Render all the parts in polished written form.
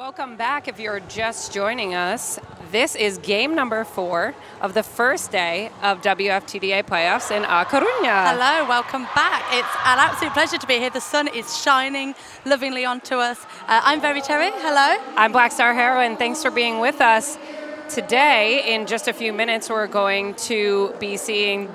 Welcome back if you're just joining us. This is game number 4 of the first day of Wftda playoffs in Coruña. Hello, welcome back. It's an absolute pleasure to be here. The sun is shining lovingly onto us. I'm Very Cherry. Hello. I'm Black Star Heroine. Thanks for being with us. Today, in just a few minutes, we're going to be seeing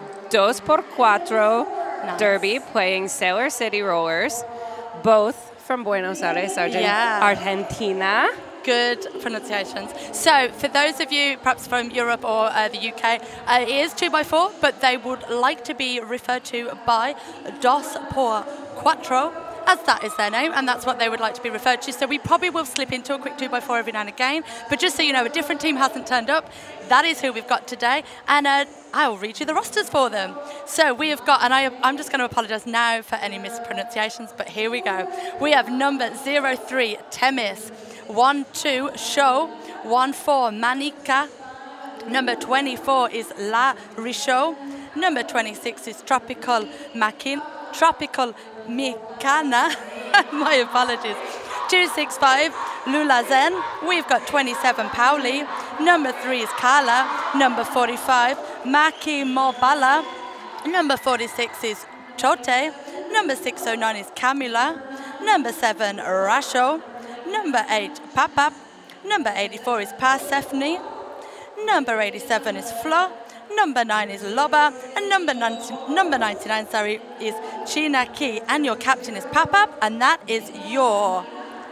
2x4 Derby playing Sailor City Rollers, both from Buenos Aires, Argentina. Good pronunciations. So, for those of you perhaps from Europe or the UK, it is 2x4, but they would like to be referred to by 2x4, as that is their name, and that's what they would like to be referred to. So we probably will slip into a quick 2x4 every now and again, but just so you know, a different team hasn't turned up. That is who we've got today, and I'll read you the rosters for them. So we have got, and I'm just going to apologise now for any mispronunciations, but here we go. We have number 03, Temis, 12, Show, 14, Manica, number 24 is La Richaud, number 26 is Tropical Micana, my apologies, 265, Lula Zen, we've got 27, Pauli, number 3 is Kala, number 45, Maki Mobala, number 46 is Chote, number 609 is Camila, number 7, Rasho, number 8, Papap, number 84 is Persephone, number 87 is Flo, number 9 is Loba, and number 99 is Chinaki, and your captain is Papap, and that is your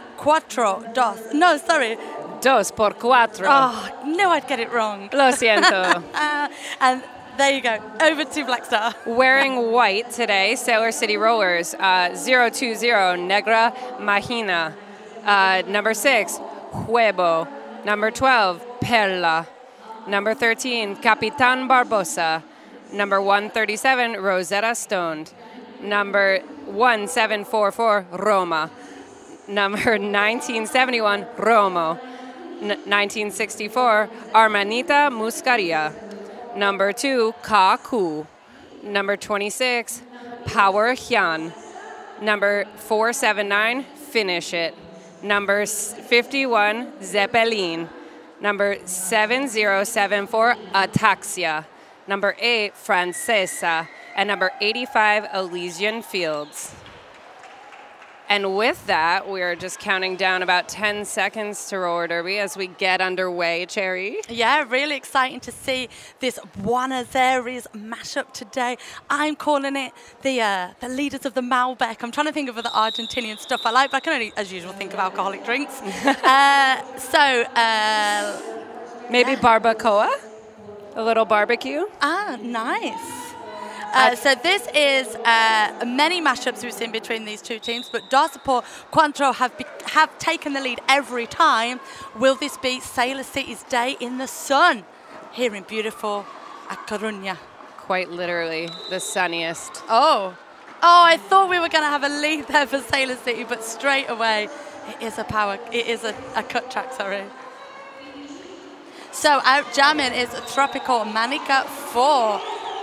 2x4. Oh, no, I'd get it wrong. Lo siento. And there you go. Over to Black Star. Wearing white today, Sailor City Rollers, 020, Negra Magina. Number 6, Huevo. Number 12, Perla. Number 13, Capitan Barbosa. Number 137, Rosetta Stoned. Number 1744, Roma. Number 1971, Romo. 1964, Armanita Muscaria. Number 2, Kaku. Number 26, Power Hyun. Number 479, Finish It. Number 51, Zeppelin. Number 7074, Ataxia. Number 8, Francesa. And number 85, Elysian Fields. And with that, we are just counting down about 10 seconds to Roller Derby as we get underway, Cherry. Yeah, really exciting to see this Buenos Aires mashup today. I'm calling it the leaders of the Malbec. I'm trying to think of other Argentinian stuff I like, but I can only, as usual, think of alcoholic drinks. Maybe barbacoa? A little barbecue? Ah, nice. So this is many mashups we've seen between these two teams, but 2x4 have taken the lead every time. Will this be Sailor City's day in the sun here in beautiful Coruña? Quite literally, the sunniest. Oh, I thought we were going to have a lead there for Sailor City, but straight away, it is a cut track, sorry. So out jamming is Tropical Manica for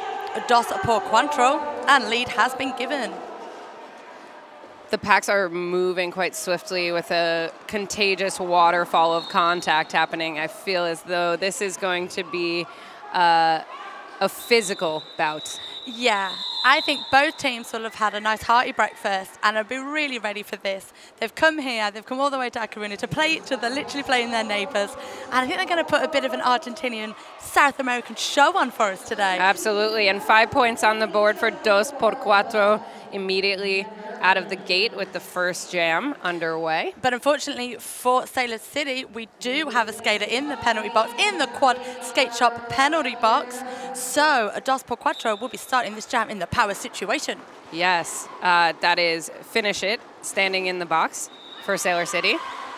2x4, and lead has been given. The packs are moving quite swiftly with a contagious waterfall of contact happening. I feel as though this is going to be a physical bout. Yeah, I think both teams will have had a nice hearty breakfast and will be really ready for this. They've come here, they've come all the way to Coruña to play each other, literally playing their neighbours. And I think they're going to put a bit of an Argentinian, South American show on for us today. Absolutely, and 5 points on the board for 2x4 immediately out of the gate with the first jam underway. But unfortunately for Sailor City, we do have a skater in the penalty box, in the quad skate shop penalty box. So 2x4 will be starting this jam in the power situation. Yes, that is Finish It, standing in the box for Sailor City.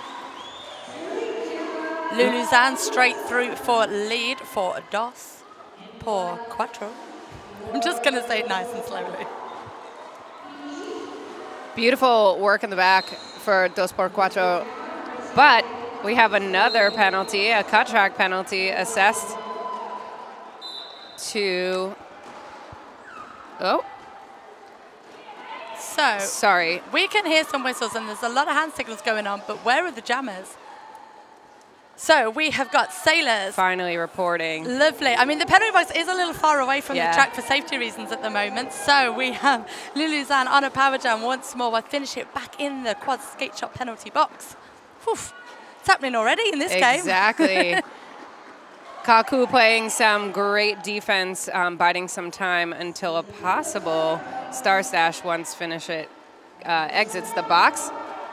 Luluzan straight through for lead for 2x4. I'm just going to say it nice and slowly. Beautiful work in the back for 2x4, but we have another penalty, a cut track penalty assessed to, So, sorry. We can hear some whistles and there's a lot of hand signals going on, but where are the jammers? So we have got sailors. Finally reporting. Lovely. I mean, the penalty box is a little far away from the track for safety reasons at the moment. So we have Luluzan on a power jam once more. We'll finish it back in the quad skate shot penalty box. Whew. It's happening already in this game. Exactly. Kaku playing some great defense, biding some time until a possible star stash once finish it exits the box.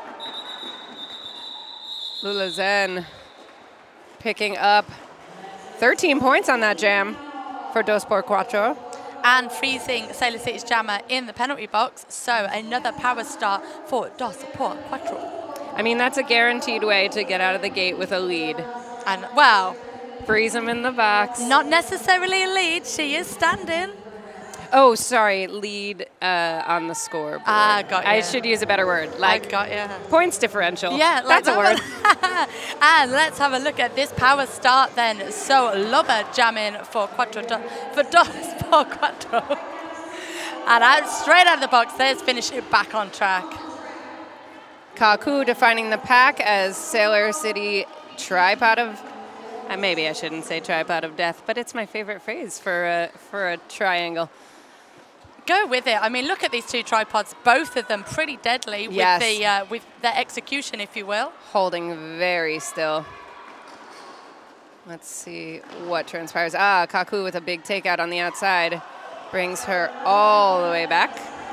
Luluzan picking up 13 points on that jam for Dos por Cuatro. And freezing Sailor City's jammer in the penalty box. So another power start for Dos por Cuatro. I mean, that's a guaranteed way to get out of the gate with a lead. And, well, freeze him in the box. Not necessarily a lead. She is standing. Oh, sorry. Lead on the scoreboard. Ah, got you. I should use a better word. Like, I got you. Points differential. Yeah, that's a word. And let's have a look at this power start then. So, Lover jamming for Dos por Cuatro. And out straight out of the box. There's finish it back on track. Kaku defining the pack as Sailor City tripod of... maybe I shouldn't say tripod of death, but it's my favorite phrase for a triangle. Go with it. I mean, look at these two tripods, both of them pretty deadly with their execution, if you will. Holding very still. Let's see what transpires. Ah, Kaku with a big takeout on the outside. Brings her all the way back.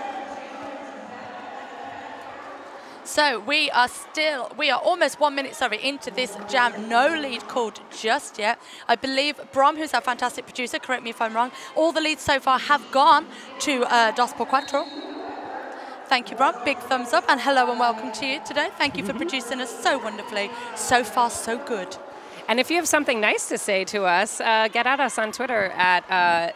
So we are almost 1 minute, into this jam. No lead called just yet. I believe Brom, who's our fantastic producer, correct me if I'm wrong, all the leads so far have gone to Dos por Cuatro. Thank you, Brom. Big thumbs up. And hello and welcome to you today. Thank you for producing us so wonderfully. So far, so good. And if you have something nice to say to us, get at us on Twitter at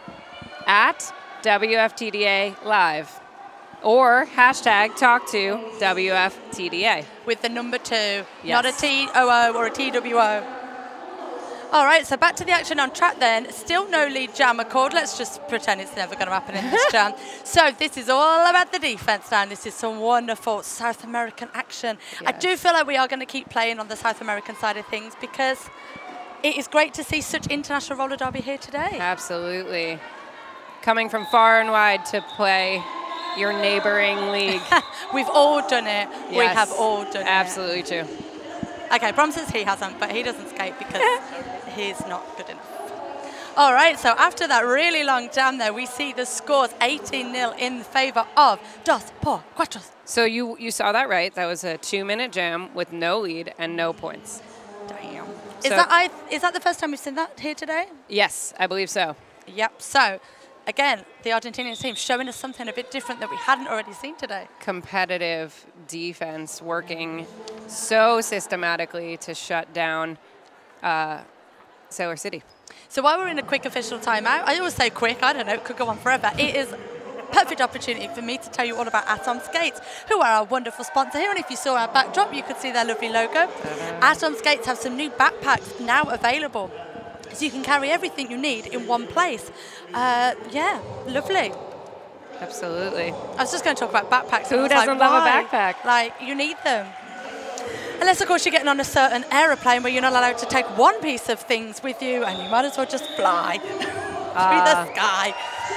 WFTDA Live. Or hashtag talk to WFTDA. With the number 2, yes. Not a TOO or a TWO. All right, so back to the action on track then. Still no lead jam called. Let's just pretend it's never going to happen in this jam. So this is all about the defense now. This is some wonderful South American action. Yes. I do feel like we are going to keep playing on the South American side of things because it is great to see such international roller derby here today. Absolutely. Coming from far and wide to play your neighboring league. We've all done it. Yes, we have all done absolutely it. Absolutely true. Okay, Brom says he hasn't, but he doesn't skate because he's not good enough. All right, so after that really long jam there, we see the scores 18-0 in favour of Dos por Cuatro. So you saw that right. That was a 2-minute jam with no lead and no points. Damn. So is that the first time we've seen that here today? Yes, I believe so. Yep, so again, the Argentinian team showing us something a bit different that we hadn't already seen today. Competitive defense working so systematically to shut down Sailor City. So while we're in a quick official timeout, I always say quick, I don't know, it could go on forever. It is a perfect opportunity for me to tell you all about Atom Skates, who are our wonderful sponsor here. And if you saw our backdrop, you could see their lovely logo. Atom Skates have some new backpacks now available. So you can carry everything you need in one place. Yeah, lovely. Absolutely. I was just going to talk about backpacks. Who doesn't love a backpack? Like, you need them. Unless, of course, you're getting on a certain aeroplane where you're not allowed to take one piece of things with you and you might as well just fly through the sky.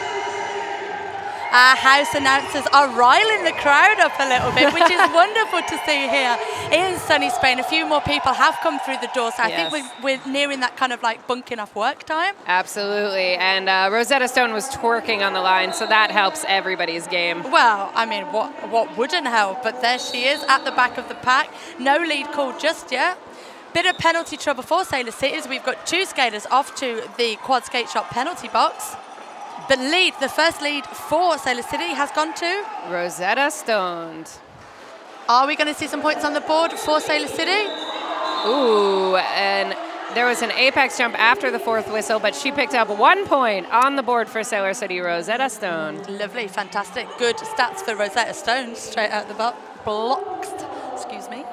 Our house announcers are riling the crowd up a little bit, which is wonderful to see here in sunny Spain. A few more people have come through the door, so I think we're nearing that kind of like bunking off work time. Absolutely, and Rosetta Stone was twerking on the line, so that helps everybody's game. Well, I mean, what wouldn't help? But there she is at the back of the pack. No lead called just yet. Bit of penalty trouble for Sailor Cities. We've got 2 skaters off to the quad skate shot penalty box. The first lead for Sailor City has gone to Rosetta Stone. Are we going to see some points on the board for Sailor City? Ooh, and there was an apex jump after the 4th whistle, but she picked up 1 point on the board for Sailor City, Rosetta Stone. Lovely, fantastic. Good stats for Rosetta Stone, straight out the blocks. Excuse me.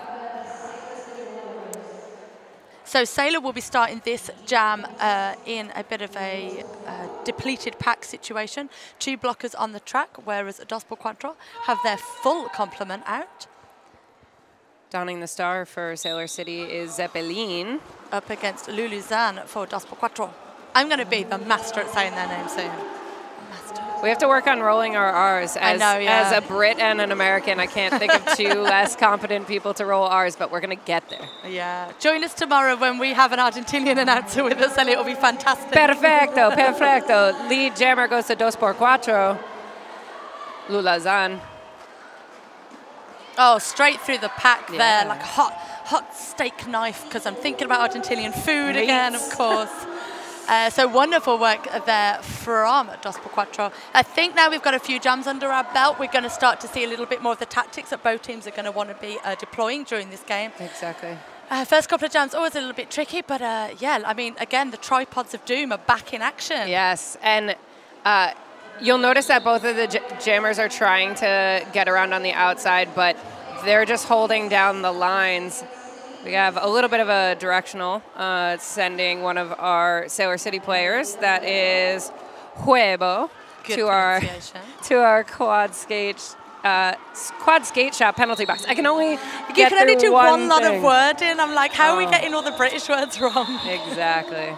So Sailor will be starting this jam in a bit of a depleted pack situation. 2 blockers on the track, whereas Dos por Cuatro have their full complement out. Donning the star for Sailor City is Zeppelin. Up against Luluzan for Dos por Cuatro. I'm going to be the master at saying their name soon. Master. We have to work on rolling our R's. As a Brit and an American, I can't think of two less competent people to roll R's, but we're going to get there. Yeah. Join us tomorrow when we have an Argentinian announcer with us, and it'll be fantastic. Perfecto, perfecto. Lead jammer goes to Dos por Cuatro. Luluzan. Oh, straight through the pack there, like a hot steak knife, because I'm thinking about Argentinian food again, of course. So wonderful work there from Dos por Cuatro. I think now we've got a few jams under our belt. We're going to start to see a little bit more of the tactics that both teams are going to want to be deploying during this game. Exactly. First couple of jams, always a little bit tricky, but yeah, I mean, again, the tripods of doom are back in action. Yes, and you'll notice that both of the jammers are trying to get around on the outside, but they're just holding down the lines. We have a little bit of a directional, sending one of our Sailor City players, that is Huevo, to our quad skate shop penalty box. I can only get do one lot thing. Of word in. I'm like, how are we getting all the British words wrong? Exactly.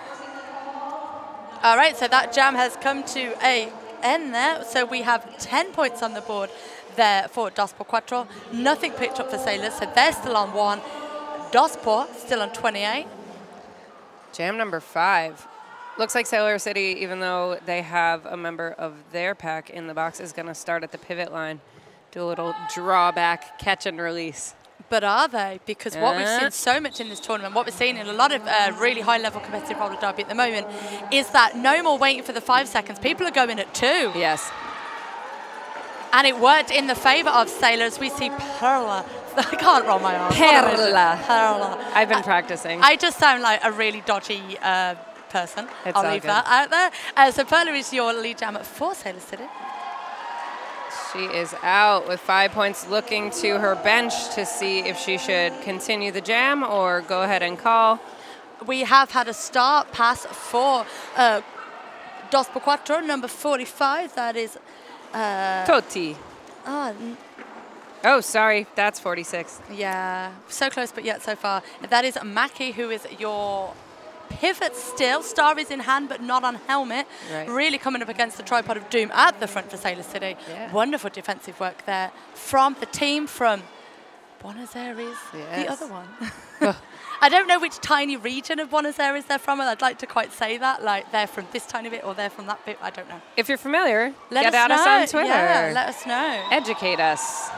All right, so that jam has come to an end there. So we have 10 points on the board there for Dos por Cuatro. Nothing picked up for Sailors, so they're still on 1. Dos por still on 28. Jam number 5. Looks like Sailor City, even though they have a member of their pack in the box, is going to start at the pivot line. Do a little drawback, catch and release. But are they? Because what we've seen so much in this tournament, what we're seeing in a lot of really high-level competitive roller derby at the moment, is that no more waiting for the 5 seconds. People are going at 2. Yes. And it worked in the favor of Sailors. We see Perla. I can't roll my arms. Perla. I've been practicing. I just sound like a really dodgy person. I'll leave that out there. So Perla is your lead jam for Sailor City. She is out with 5 points, looking to her bench to see if she should continue the jam or go ahead and call. We have had a start pass for Dos por Cuatro, number 45. That is... Totti. Oh, sorry. That's 46. Yeah. So close, but yet so far. That is Maki, who is your pivot still. Star is in hand, but not on helmet. Right. Really coming up against the tripod of doom at the front for Sailor City. Yeah. Wonderful defensive work there from the team from Buenos Aires, yes. the other one. I don't know which tiny region of Buenos Aires they're from, and I'd like to quite say that, like they're from this tiny bit or they're from that bit, I don't know. If you're familiar, get at us on Twitter. Yeah, let us know. Educate us.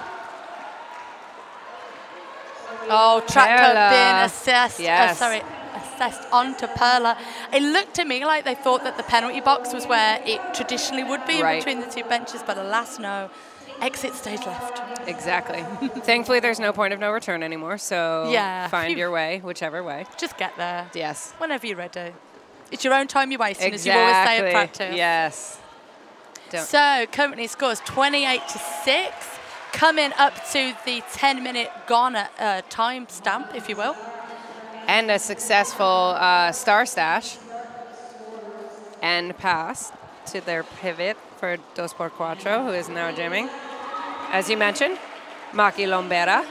Oh, track being assessed. Yes. Assessed onto Perla. It looked to me like they thought that the penalty box was where it traditionally would be between the two benches, but alas, no. Exit stage left. Exactly. Thankfully, there's no point of no return anymore, so find your way, whichever way. Just get there. Yes. Whenever you're ready. It's your own time you're wasting, as you always say at practice. Yes. So, currently scores 28-6, coming up to the 10-minute gone time stamp, if you will. And a successful star stash and pass to their pivot for Dos por Cuatro, who is now jamming. As you mentioned, Maki Lombera.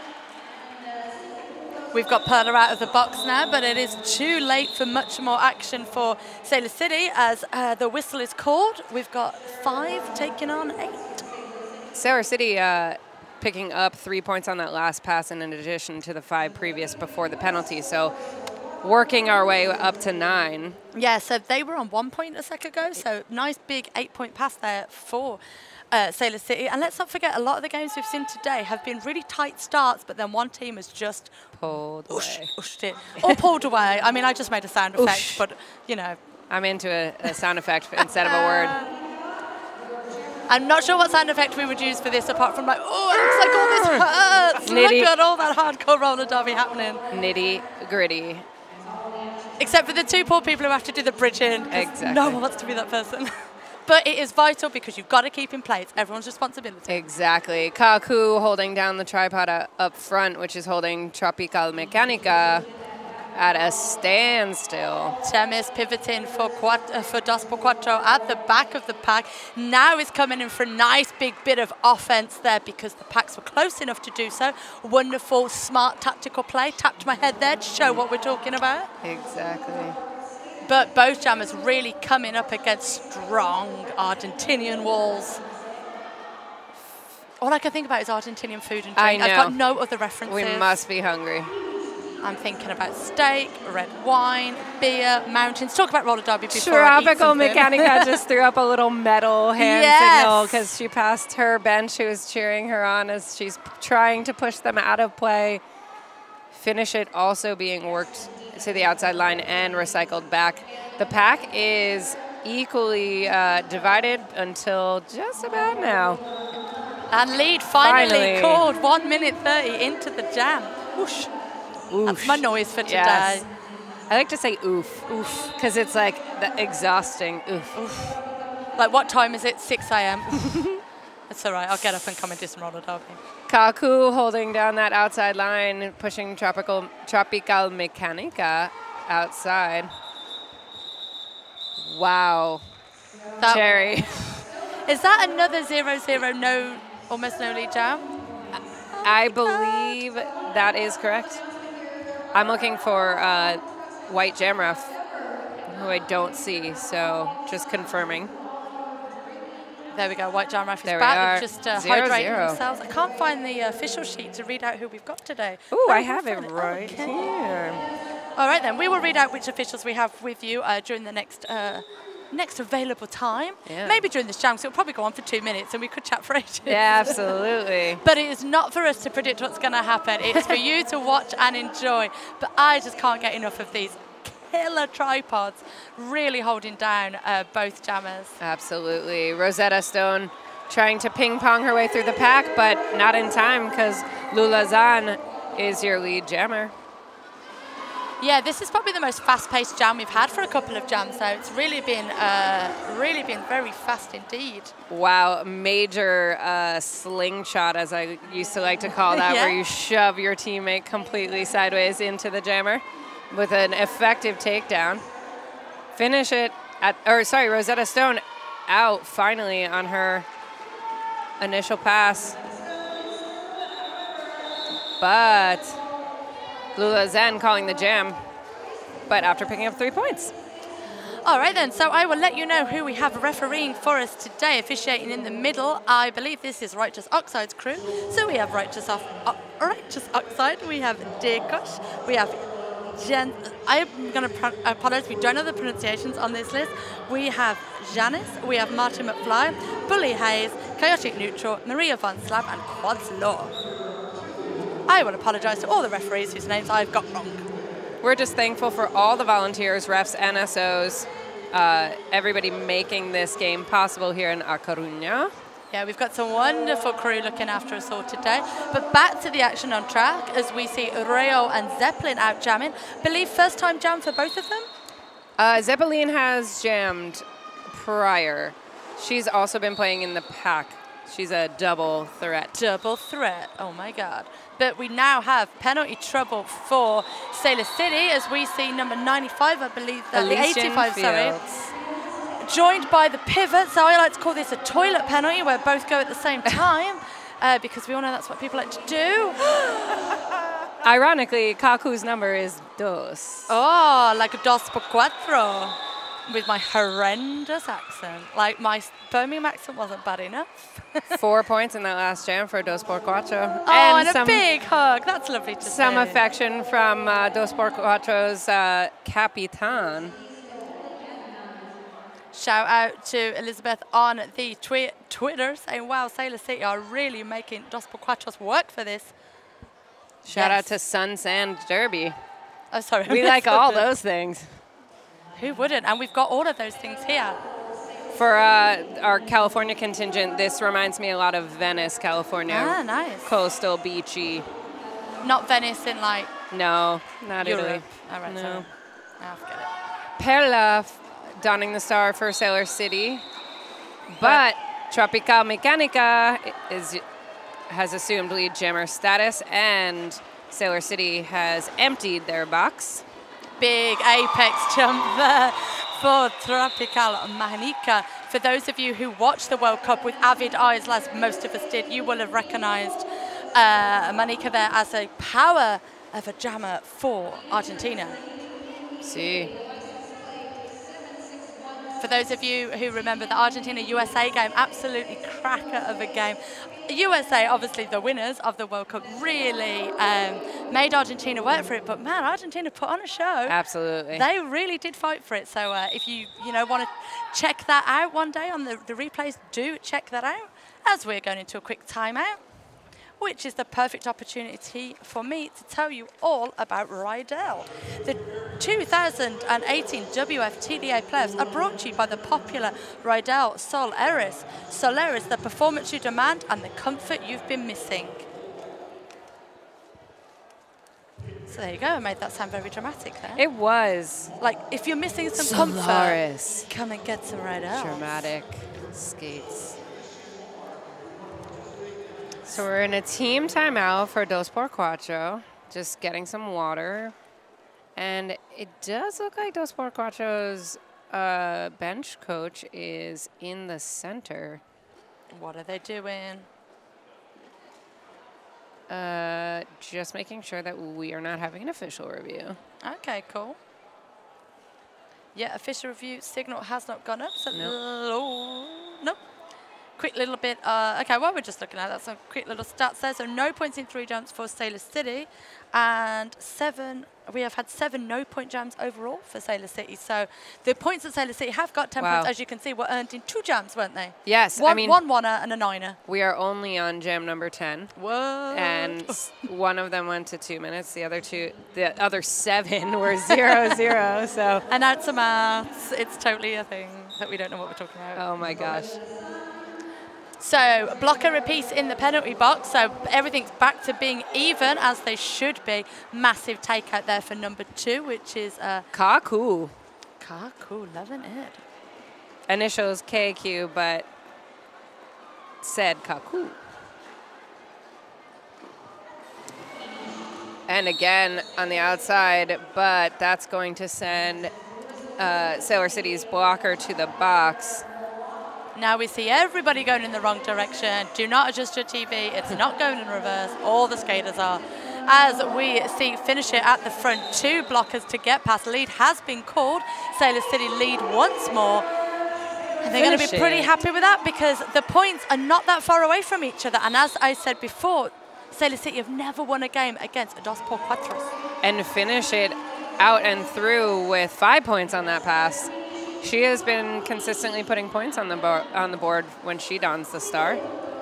We've got Perla out of the box now, but it is too late for much more action for Sailor City as the whistle is called. We've got 5 taking on 8. Sailor City picking up 3 points on that last pass in addition to the 5 previous before the penalty. So working our way up to 9. Yeah, so they were on 1 point a second ago, so nice big 8-point pass there for Sailor City. And let's not forget, a lot of the games we've seen today have been really tight starts, but then one team has just pulled away. Ushed it. Or pulled away. I mean, I just made a sound effect, but, you know. I'm into a sound effect instead of a word. I'm not sure what sound effect we would use for this apart from like, oh, it looks like all this hurts. Look at all that hardcore roller derby happening. Nitty gritty. Except for the 2 poor people who have to do the bridging. Exactly. No one wants to be that person. But it is vital because you've got to keep in play. It's everyone's responsibility. Exactly. Kaku holding down the tripod up front, which is holding Tropical Mechanica. at a standstill. Gem is pivoting for Dos por Cuatro at the back of the pack. Now is coming in for a nice big bit of offense there because the packs were close enough to do so. Wonderful, smart tactical play. Tapped my head there to show what we're talking about. Exactly. But both jammers really coming up against strong Argentinian walls. All I can think about is Argentinian food and drink. I know. I've got no other references. We must be hungry. I'm thinking about steak, red wine, beer, mountains. Talk about roller derby before Tropical I eat Mechanica just threw up a little metal hand signal because she passed her bench who was cheering her on as she's trying to push them out of play. Finish It also being worked to the outside line and recycled back. The pack is equally divided until just about now. And lead finally called 1 minute 30 into the jam. Whoosh. Oof. That's my noise for today. Yes. I like to say oof, oof, because it's like the exhausting oof. Oof. Like what time is it? 6 a.m. It's all right. I'll get up and come and do some roller derby. Kaku holding down that outside line, pushing Tropical Mechanica outside. Wow. Cherry. Is that another 0-0, no, almost no lead jam? I believe that is correct. I'm looking for White Jamref, who I don't see, so just confirming. There we go, White Jamref is there back. They've just 0-0. hydrating themselves. I can't find the official sheet to read out who we've got today. Ooh, I have it right here. All right, then. We will read out which officials we have with you during the next available time. Yeah. Maybe during this jam, so it'll probably go on for 2 minutes and we could chat for ages. Yeah, absolutely. But it is not for us to predict what's going to happen. It's for you to watch and enjoy. But I just can't get enough of these killer tripods really holding down both jammers. Absolutely. Rosetta Stone trying to ping-pong her way through the pack, but not in time because Lula Zan is your lead jammer. Yeah, this is probably the most fast-paced jam we've had for a couple of jams, though. It's really been very fast indeed. Wow, major slingshot, as I used to like to call that, where you shove your teammate completely sideways into the jammer with an effective takedown. Finish It Rosetta Stone out finally on her initial pass. But Lula Zen calling the jam, but after picking up 3 points. All right, then. So I will let you know who we have refereeing for us today. Officiating in the middle, I believe this is Righteous Oxide's crew. So we have Righteous Oxide, we have Dekosh, we have I'm going to apologize, we don't know the pronunciations on this list. We have Janice, we have Martin McFly, Bully Hayes, Chaotic Neutral, Maria Von Slab, and Quads Law. I will apologize to all the referees whose names I've got wrong. We're just thankful for all the volunteers, refs, NSOs, everybody making this game possible here in Coruña. Yeah, we've got some wonderful crew looking after us all today. But back to the action on track as we see Rayo and Zeppelin out jamming. Believe first time jam for both of them? Zeppelin has jammed prior. She's also been playing in the pack. She's a double threat. Double threat, oh my God. But we now have penalty trouble for Sailor City as we see number 95, I believe, the 85, sorry. Joined by the pivot, so I like to call this a toilet penalty where both go at the same time because we all know that's what people like to do. Ironically, Kaku's number is dos. Oh, like a dos por cuatro with my horrendous accent. Like my Birmingham accent wasn't bad enough. 4 points in that last jam for dos por cuatro. Oh, and a big hug. That's lovely to see. Some affection from dos por cuatro's Capitan. Shout out to Elizabeth on the Twitter saying, wow, Sailor City are really making Dos por Cuatros work for this. Shout out to Sun Sand Derby. Oh, sorry. We like all those things. Who wouldn't? And we've got all of those things here. For our California contingent, this reminds me a lot of Venice, California. Ah, nice. Coastal, beachy. Not Venice in like... No, not Europe. Italy. All right, no. I'll forget it. Perla donning the star for Sailor City. But Tropical Mechanica has assumed lead jammer status, and Sailor City has emptied their box. big apex jump there for Tropical Manica. For those of you who watched the World Cup with avid eyes, as most of us did, you will have recognized Manica there as a power of a jammer for Argentina. See. For those of you who remember the Argentina-USA game, absolutely cracker of a game. USA, obviously the winners of the World Cup, really made Argentina work for it. But man, Argentina put on a show. Absolutely. They really did fight for it. So if you want to check that out one day on the replays, do check that out. As we're going into a quick timeout, which is the perfect opportunity for me to tell you all about Rydell. The 2018 Wftda playoffs are brought to you by the popular Rydell Solaris. Solaris, the performance you demand and the comfort you've been missing. So there you go, I made that sound very dramatic there. It was. Like, if you're missing some Solaris. comfort, come and get some Rydell. Dramatic skates. So we're in a team timeout for Dos por Cuatro, just getting some water. And it does look like Dos por Cuatro's bench coach is in the center. What are they doing? Just making sure that we are not having an official review. Okay, cool. Yeah, official review signal has not gone up. So nope. Quick little bit, okay, what we're just looking at, that's some quick little stats there. So no points in 3 jumps for Sailor City, and we have had 7 no-point jams overall for Sailor City. So the points that Sailor City have got, 10 points, as you can see, were earned in 2 jams, weren't they? Yes, one, I mean, one oneer and a niner. We are only on jam number 10. Whoa. And one of them went to 2 minutes. The other 7 were 0-0. So. And add some maths. It's totally a thing that we don't know what we're talking about. Oh my gosh. So blocker repeats in the penalty box, so everything's back to being even as they should be. Massive takeout there for number 2, which is Kaku. Kaku, loving it. Initials KQ, but said Kaku. And again on the outside, but that's going to send Sailor City's blocker to the box. Now we see everybody going in the wrong direction. Do not adjust your TV. It's not going in reverse. All the skaters are. As we see finish it at the front, 2 blockers to get past. Lead has been called. Sailor City lead once more. And they're going to be pretty happy with that because the points are not that far away from each other. And as I said before, Sailor City have never won a game against Dos por Cuatro. And finish it out and through with 5 points on that pass. She has been consistently putting points on the board when she dons the star.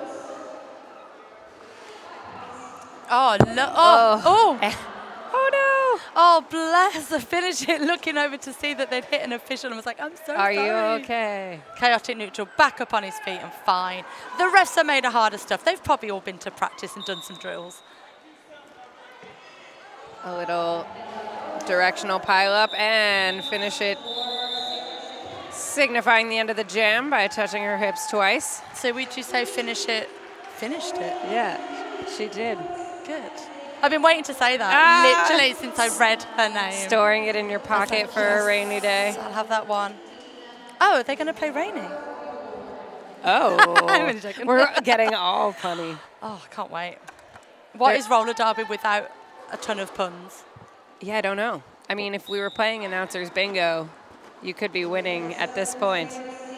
Oh, oh no! Oh, bless her. Finish it, looking over to see that they'd hit an official and was like, I'm so sorry. Are you okay? Chaotic neutral, back up on his feet and fine. The refs are made of harder stuff. They've probably all been to practice and done some drills. A little directional pile up and finish it, signifying the end of the jam by touching her hips twice. So would you say finish it? Finished it? Yeah, she did. Good. I've been waiting to say that, literally, since I read her name. Storing it in your pocket like, for a rainy day. I'll have that one. Oh, are they going to play Rainy? Oh, we're getting all punny. Oh, I can't wait. What is roller derby without a ton of puns? Yeah, I don't know. I mean, if we were playing announcers bingo, you could be winning at this point.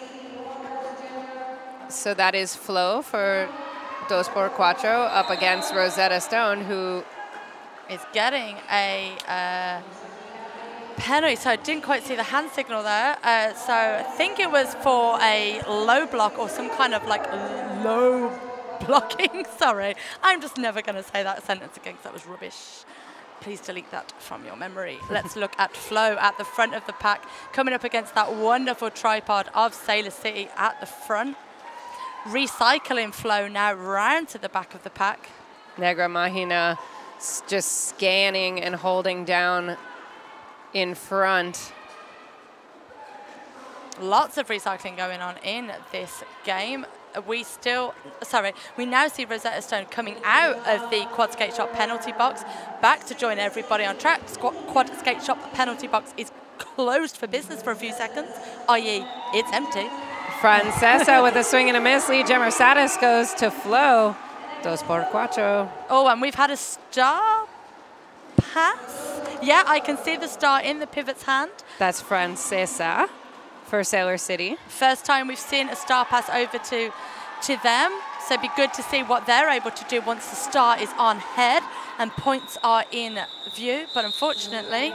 So that is Flo for Dos por Cuatro up against Rosetta Stone, who is getting a penalty. So I didn't quite see the hand signal there. So I think it was for a low block or some kind of like low blocking. Sorry, I'm just never going to say that sentence again because that was rubbish. Please delete that from your memory. Let's look at Flo at the front of the pack, coming up against that wonderful tripod of Sailor City at the front. Recycling Flo now round to the back of the pack. Negra Mahina just scanning and holding down in front. Lots of recycling going on in this game. we now see Rosetta Stone coming out of the quad skate shop penalty box, back to join everybody on track. Quad skate shop penalty box is closed for business for a few seconds, i.e. it's empty. Francesa with a swing and a miss. Lead Gemmer Status goes to Flo. 2x4. Oh, and we've had a star pass. Yeah, I can see the star in the pivot's hand. That's Francesa for Sailor City. First time we've seen a star pass over to them. So it'd be good to see what they're able to do once the star is on head and points are in view. But unfortunately,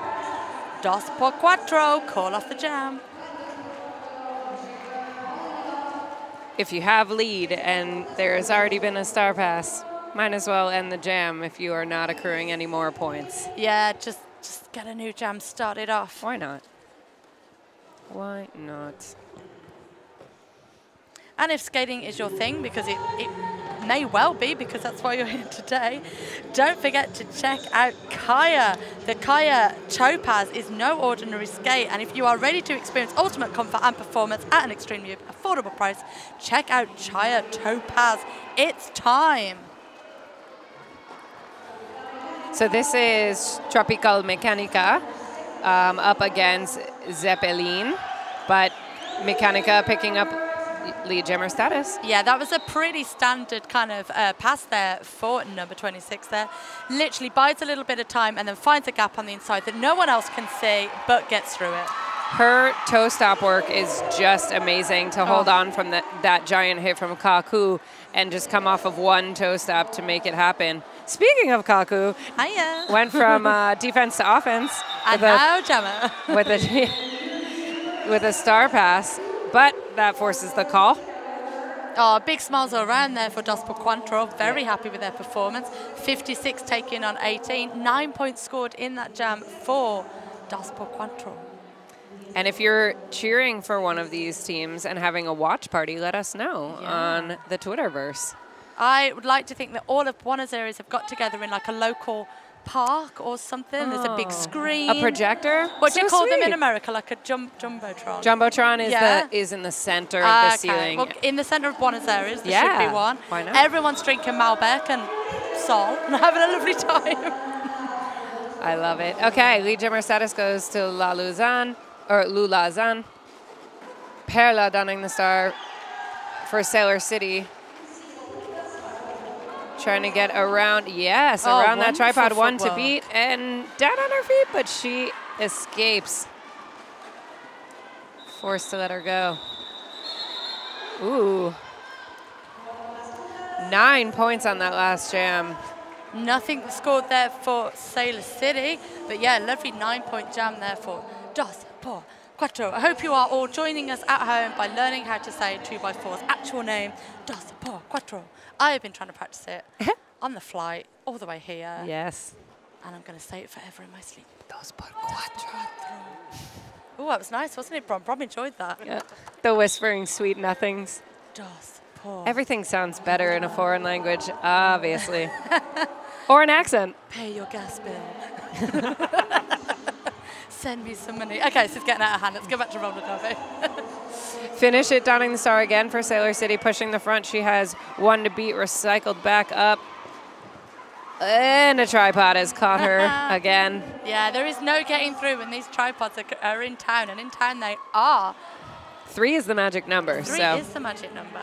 2x4, call off the jam. If you have lead and there has already been a star pass, might as well end the jam if you are not accruing any more points. Yeah, just get a new jam started off. Why not? Why not? And if skating is your thing, because it may well be, because that's why you're here today, don't forget to check out Kaya. The Kaya Topaz is no ordinary skate, and if you are ready to experience ultimate comfort and performance at an extremely affordable price, check out Kaya Topaz. It's time. So this is Tropical Mechanica up against Zeppelin, but Mechanica picking up lead Gemmer Status. Yeah, that was a pretty standard kind of pass there for number 26 there. Literally bides a little bit of time and then finds a gap on the inside that no one else can see, but gets through it. Her toe stop work is just amazing to hold on from that giant hit from Kaku and just come off of one toe stop to make it happen. Speaking of Kaku, hiya. Went from defense to offense. And now Gemma. with a star pass, but that forces the call. Oh, big smiles all around there for 2x4. Very happy with their performance. 56 taking on 18. 9 points scored in that jam for 2x4. And if you're cheering for one of these teams and having a watch party, let us know on the Twitterverse. I would like to think that all of Buenos Aires have got together in like a local park or something. There's a big screen. A projector? What do you call them in America? Like a jumbotron? Jumbotron is in the center of the ceiling. Well, in the center of Buenos Aires, there should be one. Why not? Everyone's drinking Malbec and Sol and having a lovely time. I love it. Okay, lead Gemmer Status goes to Lulazan. Perla donning the star for Sailor City. Trying to get around, around that tripod. One to beat and down on her feet, but she escapes. Forced to let her go. Ooh. 9 points on that last jam. Nothing scored there for Sailor City, but yeah, lovely 9-point jam there for 2x4. I hope you are all joining us at home by learning how to say 2x4's actual name, 2x4. I have been trying to practice it on the flight all the way here. Yes. And I'm going to say it forever in my sleep. 2x4. Oh, that was nice, wasn't it, Brom? Brom enjoyed that. Yeah. The whispering sweet nothings. 2x4. Everything sounds better in a foreign language, obviously. Or an accent. Pay your gas bill. Send me some money. Okay, so it's getting out of hand. Let's go back to roller derby. Finish it, donning the star again for Sailor City, pushing the front. She has one to beat, recycled back up. And a tripod has caught her again. Yeah, there is no getting through when these tripods are in town, and in town they are. 3 is the magic number. 3 is the magic number.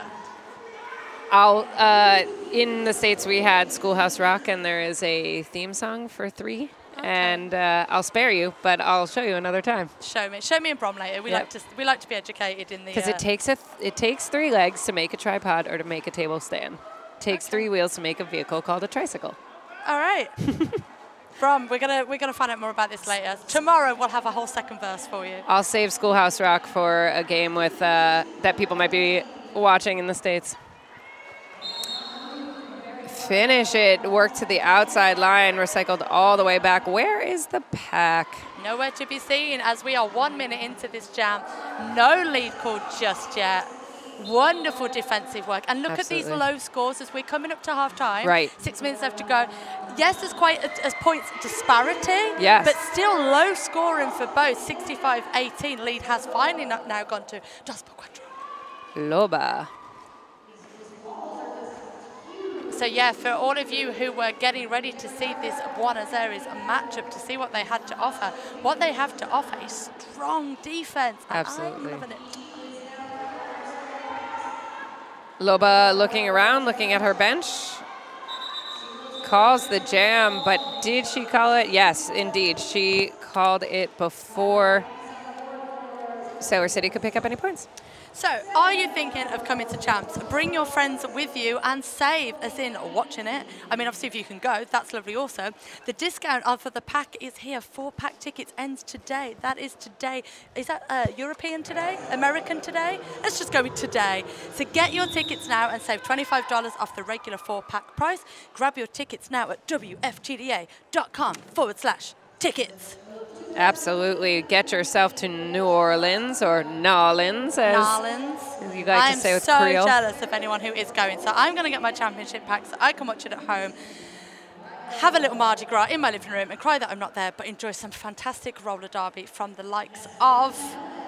In the States, we had Schoolhouse Rock, and there is a theme song for 3. Okay. And I'll spare you, but I'll show you another time. Show me in prom later. We like to be educated in the. Because it takes 3 legs to make a tripod or to make a table stand. It takes 3 wheels to make a vehicle called a tricycle. All right. Brom, we're gonna find out more about this later. Tomorrow we'll have a whole second verse for you. I'll save Schoolhouse Rock for a game with that people might be watching in the States. Finish it. Work to the outside line. Recycled all the way back. Where is the pack? Nowhere to be seen as we are 1 minute into this jam. No lead called just yet. Wonderful defensive work. And look at these low scores as we're coming up to half time. Right. 6 minutes left to go. Yes, there's quite a points disparity. Yes. But still low scoring for both. 65-18. Lead has finally now gone to 2x4. Loba. So yeah, for all of you who were getting ready to see this Buenos Aires matchup, to see what they had to offer, what they have to offer is strong defense. Absolutely. I'm loving it. Loba looking around, looking at her bench. Calls the jam, but did she call it? Yes, indeed. She called it before Sailor City could pick up any points. So, are you thinking of coming to Champs? Bring your friends with you and save, as in watching it. I mean, obviously, if you can go, that's lovely also. The discount for the pack is here. 4-pack tickets ends today. That is today. Is that European today? American today? Let's just go with today. So get your tickets now and save $25 off the regular 4-pack price. Grab your tickets now at wftda.com/tickets. Absolutely. Get yourself to New Orleans, or Nolans, as you like to say with Creole. I'm so jealous of anyone who is going. So I'm going to get my championship pack so I can watch it at home, have a little Mardi Gras in my living room and cry that I'm not there, but enjoy some fantastic roller derby from the likes of...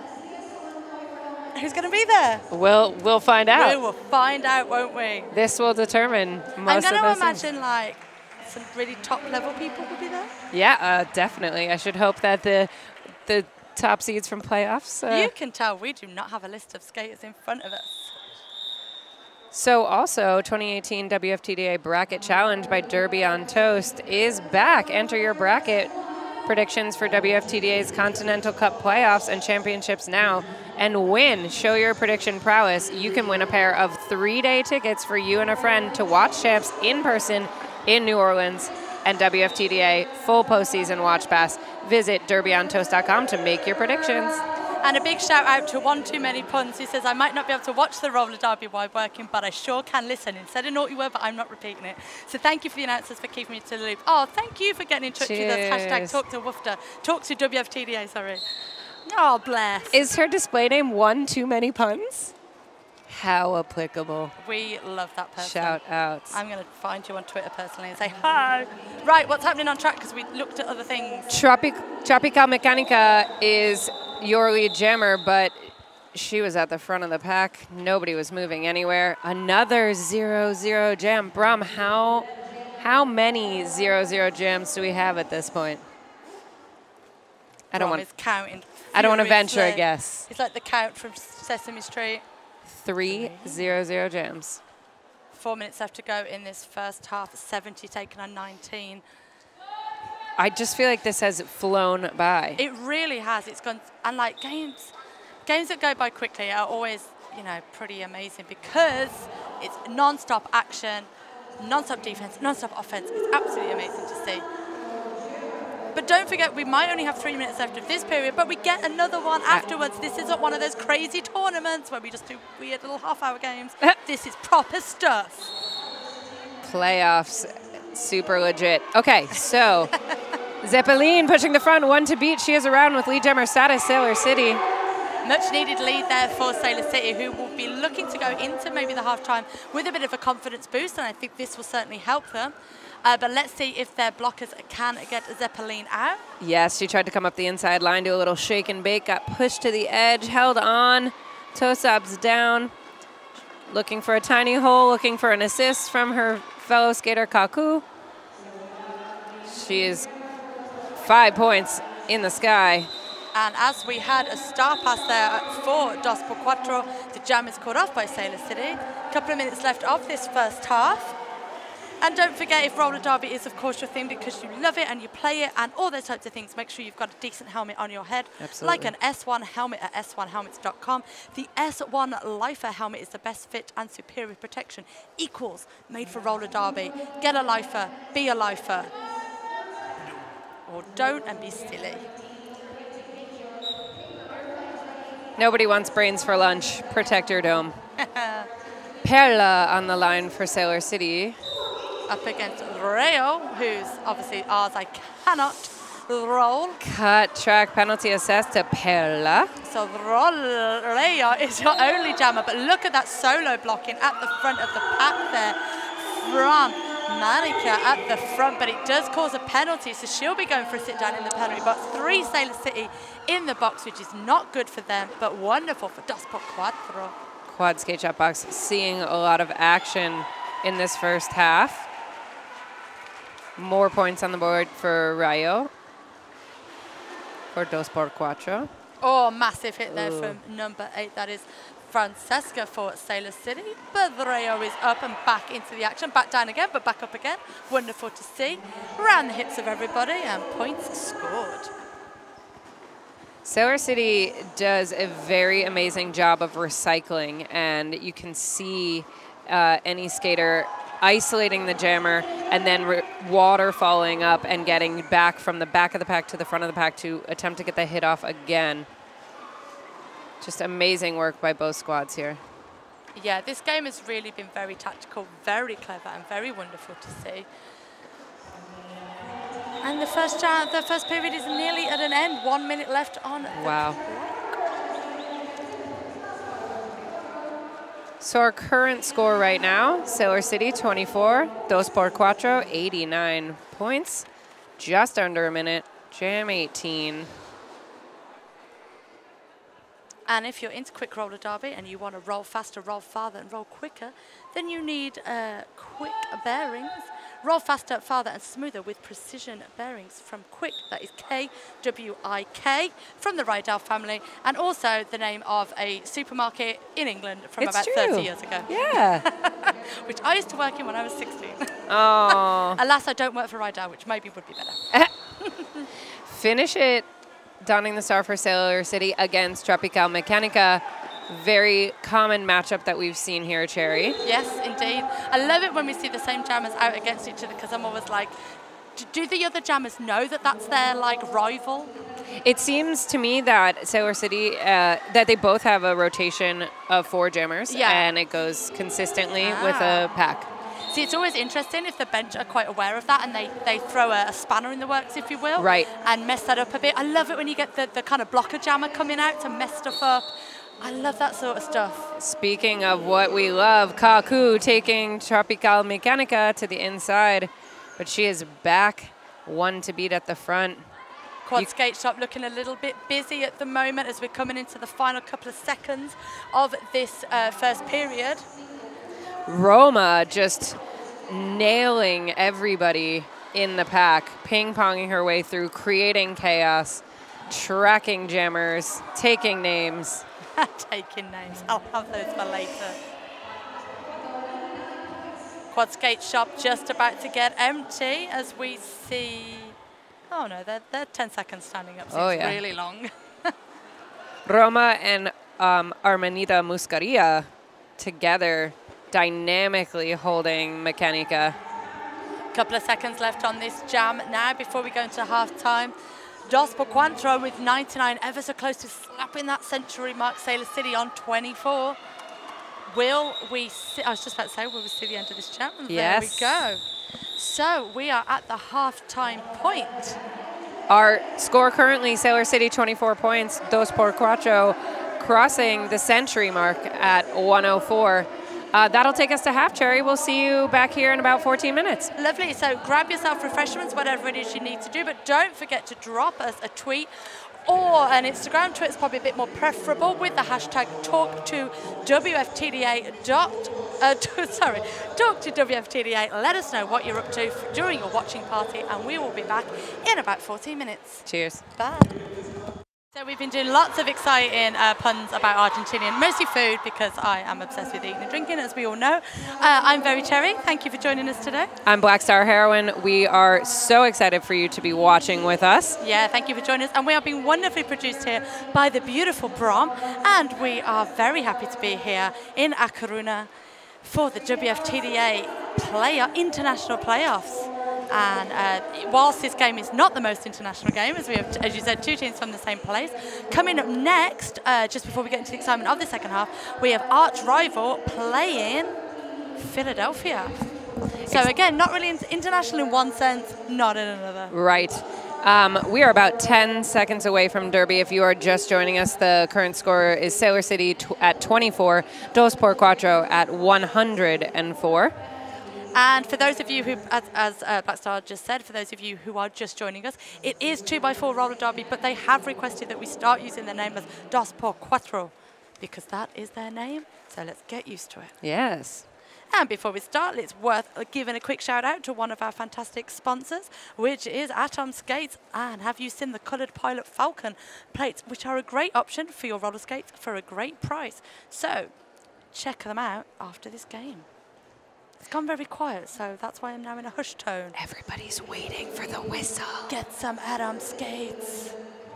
Who's going to be there? We'll find out. We will find out, won't we? This will determine most of I'm going to those imagine, like, some really top-level people will be there. Yeah, definitely. I should hope that the top seeds from playoffs. You can tell we do not have a list of skaters in front of us. So also, 2018 WFTDA Bracket Challenge by Derby on Toast is back. Enter your bracket predictions for WFTDA's Continental Cup playoffs and championships now and win. Show your prediction prowess. You can win a pair of 3-day tickets for you and a friend to watch champs in person in New Orleans, and WFTDA full postseason watch pass. Visit derbyontoast.com to make your predictions. And a big shout out to One Too Many Puns, who says, I might not be able to watch the roller derby while working, but I sure can listen. And said a naughty word, but I'm not repeating it. So thank you for the announcers for keeping me to the loop. Oh, thank you for getting in touch with us. Hashtag talk to Wftda. Talk to WFTDA, sorry. Oh, bless. Is her display name One Too Many Puns? How applicable. We love that person. Shout outs. I'm going to find you on Twitter personally and say hi. Right, what's happening on track? Because we looked at other things. Tropical Mechanica is your lead jammer, but she was at the front of the pack. Nobody was moving anywhere. Another 0-0 jam. Bram, how many 0-0 jams do we have at this point? I don't want to venture a guess. It's like the count from Sesame Street. 3 0-0 jams. 4 minutes left to go in this first half. 70 taken on 19. I just feel like this has flown by. It really has. It's gone, and like games that go by quickly are always, you know, pretty amazing because it's non-stop action, non-stop defense, non-stop offense. It's absolutely amazing to see. But don't forget, we might only have 3 minutes left of this period, but we get another one afterwards. This isn't one of those crazy tournaments where we just do weird little half-hour games. This is proper stuff. Playoffs, super legit. Okay, so Zeppelin pushing the front, 1 to beat. She is around with lead jammer status, Sailor City. Much needed lead there for Sailor City, who will be looking to go into maybe the halftime with a bit of a confidence boost, and I think this will certainly help them. But let's see if their blockers can get Zeppelin out. Yes, she tried to come up the inside line, do a little shake and bake, got pushed to the edge, held on, toe-sobs down, looking for a tiny hole, looking for an assist from her fellow skater, Kaku. She is 5 points in the sky. And as we had a star pass there for Dos por Cuatro, the jam is caught off by Sailor City. A couple of minutes left of this first half. And don't forget, if roller derby is, of course, your thing because you love it and you play it and all those types of things, make sure you've got a decent helmet on your head. Absolutely. Like an S1 helmet at s1helmets.com. The S1 Lifer helmet is the best fit and superior protection. Equals, made for roller derby. Get a Lifer, be a Lifer. Or don't and be silly. Nobody wants brains for lunch. Protect your dome. Perla on the line for Sailor City. Up against Rayo, who's obviously ours. I cannot roll. Cut track penalty assessed to Perla. So Rayo is your only jammer, but look at that solo blocking at the front of the pack there from Manica at the front, but it does cause a penalty, so she'll be going for a sit down in the penalty box. 3 Sailor City in the box, which is not good for them, but wonderful for Dos por Cuatro. Quad skate shot box, seeing a lot of action in this first half. More points on the board for Rayo. For 2x4. Oh, massive hit there from number 8. That is Francesca for Sailor City. But Rayo is up and back into the action. Back down again, but back up again. Wonderful to see. Around the hips of everybody, and points scored. Sailor City does a very amazing job of recycling, and you can see any skater isolating the jammer and then water falling up and getting back from the back of the pack to the front of the pack to attempt to get the hit off again. Just amazing work by both squads here. Yeah, this game has really been very tactical, very clever, and very wonderful to see. And the first period is nearly at an end. 1 minute left on the clock. So our current score right now, Sailor City 24, 2x4, 89 points. Just under a minute, Jam 18. And if you're into quick roller derby and you want to roll faster, roll farther, and roll quicker, then you need quick bearings. Roll faster, farther, and smoother with precision bearings from Quick. That is Kwik from the Rydell family, and also the name of a supermarket in England from about 30 years ago. Yeah. Which I used to work in when I was 16. Oh. Alas, I don't work for Rydell, which maybe would be better. Finish it, donning the star for Sailor City against Tropical Mechanica. Very common matchup that we've seen here, Cherry. Yes, indeed. I love it when we see the same jammers out against each other, because I'm always like, do the other jammers know that that's their like rival? It seems to me that Sailor City, that they both have a rotation of 4 jammers, and it goes consistently with a pack. See, it's always interesting if the bench are quite aware of that and they throw a spanner in the works, if you will, and mess that up a bit. I love it when you get the kind of blocker jammer coming out to mess stuff up. I love that sort of stuff. Speaking of what we love, Kaku taking Tropical Mechanica to the inside, but she is back, 1 to beat at the front. Quad Skate Shop looking a little bit busy at the moment as we're coming into the final couple of seconds of this first period. Roma just nailing everybody in the pack, ping-ponging her way through, creating chaos, tracking jammers, taking names. Taking names. I'll have those for later. Quad Skate Shop just about to get empty as we see... Oh no, they're 10 seconds standing up, so it's really long. Roma and Armanita Muscaria together, dynamically holding Mechanica. Couple of seconds left on this jam now before we go into half-time. 2x4 with 99, ever so close to slapping that century mark. Sailor City on 24. Will we see, I was just about to say, will we see the end of this jam? Yes. There we go. So we are at the half-time point. Our score currently, Sailor City 24 points, 2x4, crossing the century mark at 104. That'll take us to half, Cherry. We'll see you back here in about 14 minutes. Lovely. So grab yourself refreshments, whatever it is you need to do, but don't forget to drop us a tweet or an Instagram. Twitter's probably a bit more preferable with the hashtag #TalkToWFTDA. Talk to WFTDA. Let us know what you're up to during your watching party, and we will be back in about 14 minutes. Cheers. Bye. So we've been doing lots of exciting puns about Argentinian, mostly food, because I am obsessed with eating and drinking, as we all know. I'm Very Cherry. Thank you for joining us today. I'm Black Star Heroine. We are so excited for you to be watching with us. Yeah, thank you for joining us. And we are being wonderfully produced here by the beautiful Brom. And we are very happy to be here in A Coruña for the WFTDA international playoffs. And whilst this game is not the most international game, as we have, as you said, 2 teams from the same place, coming up next, just before we get into the excitement of the second half, we have arch rival playing Philadelphia. So again, not really international in one sense, not in another. Right. We are about 10 seconds away from Derby. If you are just joining us, the current score is Sailor City at 24, 2x4 at 104. And for those of you who, as Black Star just said, for those of you who are just joining us, it is 2x4 roller derby, but they have requested that we start using their name as 2x4, because that is their name. So let's get used to it. Yes. And before we start, it's worth giving a quick shout out to one of our fantastic sponsors, which is Atom Skates. And have you seen the coloured Pilot Falcon plates, which are a great option for your roller skates for a great price. So check them out after this game. It's gone very quiet, so that's why I'm now in a hush tone. Everybody's waiting for the whistle. Get some Atom Skates.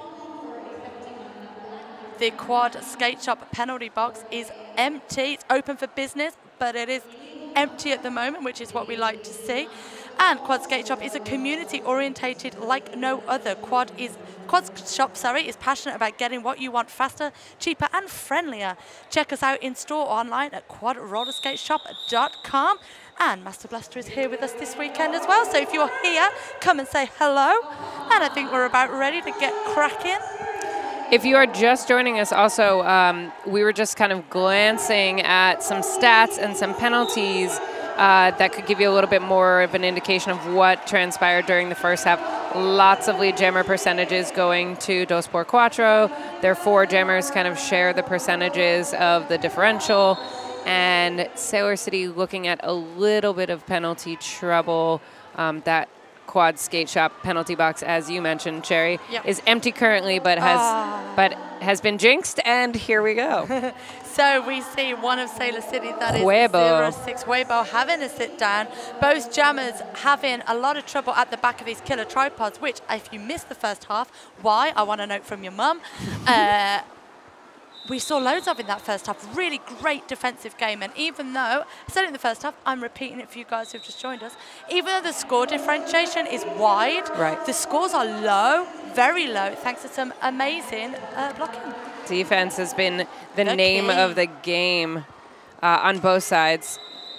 The Quad Skate Shop penalty box is empty. It's open for business, but it is empty at the moment, which is what we like to see. And Quad Skate Shop is a community orientated like no other. Quad Shop is passionate about getting what you want faster, cheaper and friendlier. Check us out in store or online at quadrollerskateshop.com. And Master Blaster is here with us this weekend as well. So if you're here, come and say hello. And I think we're about ready to get cracking. If you are just joining us also, we were just kind of glancing at some stats and some penalties that could give you a little bit more of an indication of what transpired during the first half. Lots of lead jammer percentages going to Dos por Cuatro. Their 4 jammers kind of share the percentages of the differential. And Sailor City looking at a little bit of penalty trouble. That Quad Skate Shop penalty box, as you mentioned, Cherry, is empty currently, but has been jinxed, and here we go. So we see one of Sailor City, that is Huevo. 06 Huevo, having a sit down. Both jammers having a lot of trouble at the back of these killer tripods, which if you missed the first half, why? I want a note from your mum. We saw loads of in that first half. Really great defensive game. And even though, I said it in the first half, I'm repeating it for you guys who've just joined us, even though the score differentiation is wide, the scores are low, very low, thanks to some amazing blocking. Defense has been the name of the game on both sides.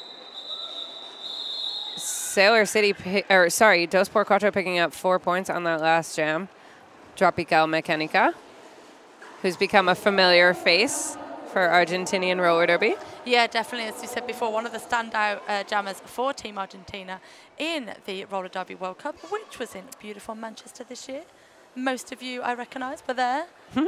Sailor City, Dos por Cuatro picking up 4 points on that last jam. Tropical Mechanica, who's become a familiar face for Argentinian roller derby. Yeah, definitely. As you said before, one of the standout jammers for Team Argentina in the Roller Derby World Cup, which was in beautiful Manchester this year. Most of you, I recognise, were there.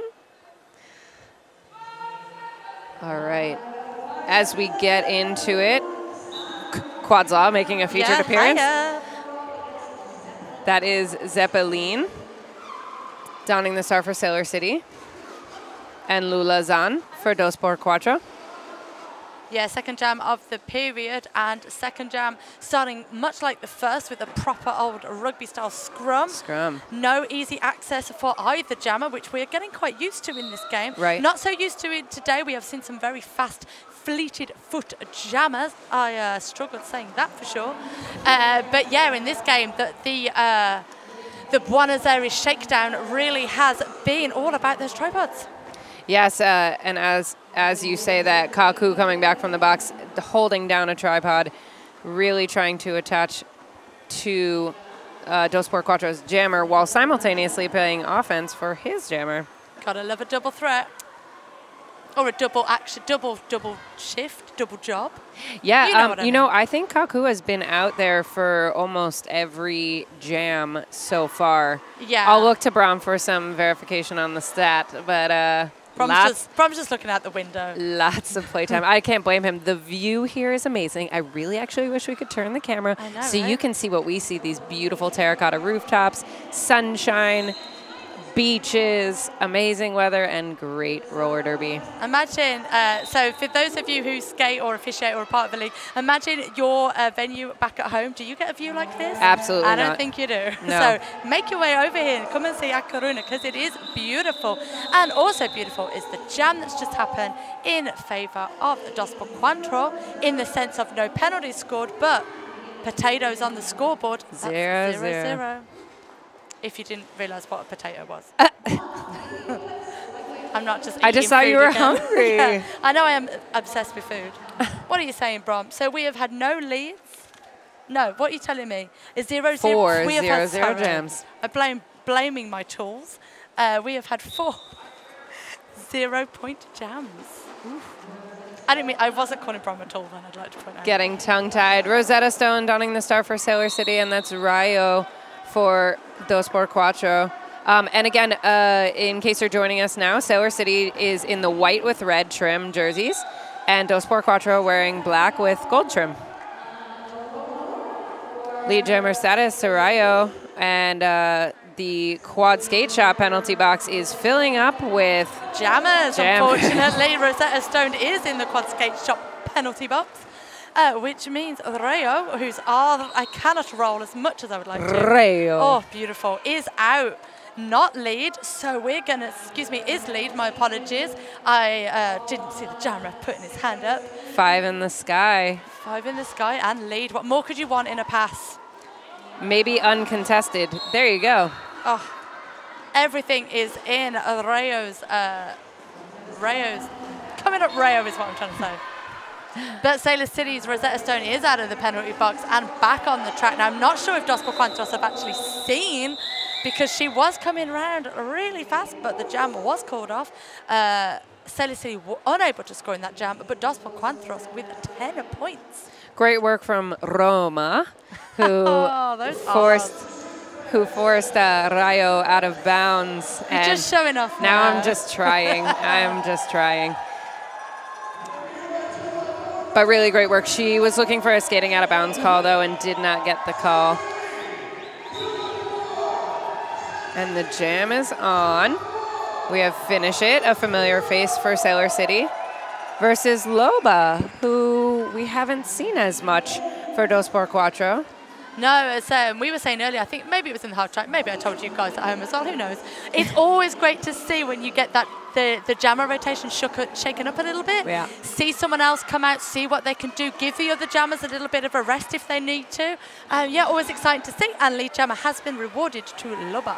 All right. As we get into it, Quadzlaw making a featured appearance. Hiya. That is Zeppelin, donning the star for Sailor City. And Lula Zan for Dos por Cuatro. Yeah, second jam of the period, and second jam starting much like the first with a proper old rugby-style scrum. No easy access for either jammer, which we are getting quite used to in this game. Not so used to it today. We have seen some very fast, fleeted foot jammers. I struggled saying that for sure. But yeah, in this game, the Buenos Aires shakedown really has been all about those tripods. Yes, and as you say that, Kaku coming back from the box, holding down a tripod, really trying to attach to Dos por Cuatro's jammer while simultaneously playing offense for his jammer. Gotta love a double threat. Or a double shift, double job. Yeah, you know, I think Kaku has been out there for almost every jam so far. Yeah. I'll look to Brom for some verification on the stat, but Brom's just looking out the window. Lots of playtime. I can't blame him. The view here is amazing. I really actually wish we could turn the camera so you can see what we see, these beautiful terracotta rooftops, sunshine, beaches, amazing weather, and great roller derby. Imagine, so for those of you who skate or officiate or are part of the league, imagine your venue back at home. Do you get a view like this? Absolutely I don't think you do. No. So make your way over here and come and see Coruña, because it is beautiful. And also beautiful is the jam that's just happened in favour of Dos por Cuatro, in the sense of no penalties scored, but potatoes on the scoreboard. 0-0. If you didn't realise what a potato was. I'm not just eating I just thought you were again. hungry. Yeah, I know I am obsessed with food. What are you saying, Brom? So we have had no leads? No, what are you telling me? Is 0-0? 4 we have 0-0 had jams. I'm blaming my tools. We have had 4 0-point jams. Oof. I wasn't calling Brom a tool then, I'd like to point out. Getting tongue-tied. Rosetta Stone donning the star for Sailor City, and that's Rayo for Dos por Cuatro. And again, in case you're joining us now, Sailor City is in the white with red trim jerseys. And Dos por Cuatro wearing black with gold trim. Lead jammer status, Rayo, and the quad skate shot penalty box is filling up with jammers. Unfortunately, Rosetta Stone is in the quad skate shot penalty box, which means Rayo, whose R I cannot roll as much as I would like to. Rayo. Oh, beautiful. Is out. Not lead, so we're gonna, is lead, my apologies. I didn't see the jammer putting his hand up. 5 in the sky. 5 in the sky and lead. What more could you want in a pass? Maybe uncontested. There you go. Oh, everything is in Rayo's, coming up Rayo is what I'm trying to say. But Sailor City's Rosetta Stone is out of the penalty box and back on the track. Now, I'm not sure if Dos por Cuatro have actually seen, because she was coming round really fast, but the jam was called off. Sailor City were unable to score in that jam, but Dos por Cuatro with 10 points. Great work from Roma, who forced Rayo out of bounds. You're just showing off now. Now I'm just trying. I'm just trying. But really great work. She was looking for a skating out of bounds call, though, and did not get the call. And the jam is on. We have Finish It, a familiar face for Sailor City, versus Loba, who we haven't seen as much for Dos por Cuatro. No, as we were saying earlier, I think maybe it was in the half track, maybe I told you guys at home as well, who knows. It's always great to see when you get that the jammer rotation shaken up a little bit. Yeah. See someone else come out, see what they can do, give the other jammers a little bit of a rest if they need to. Yeah, always exciting to see, and lead jammer has been rewarded to Loba.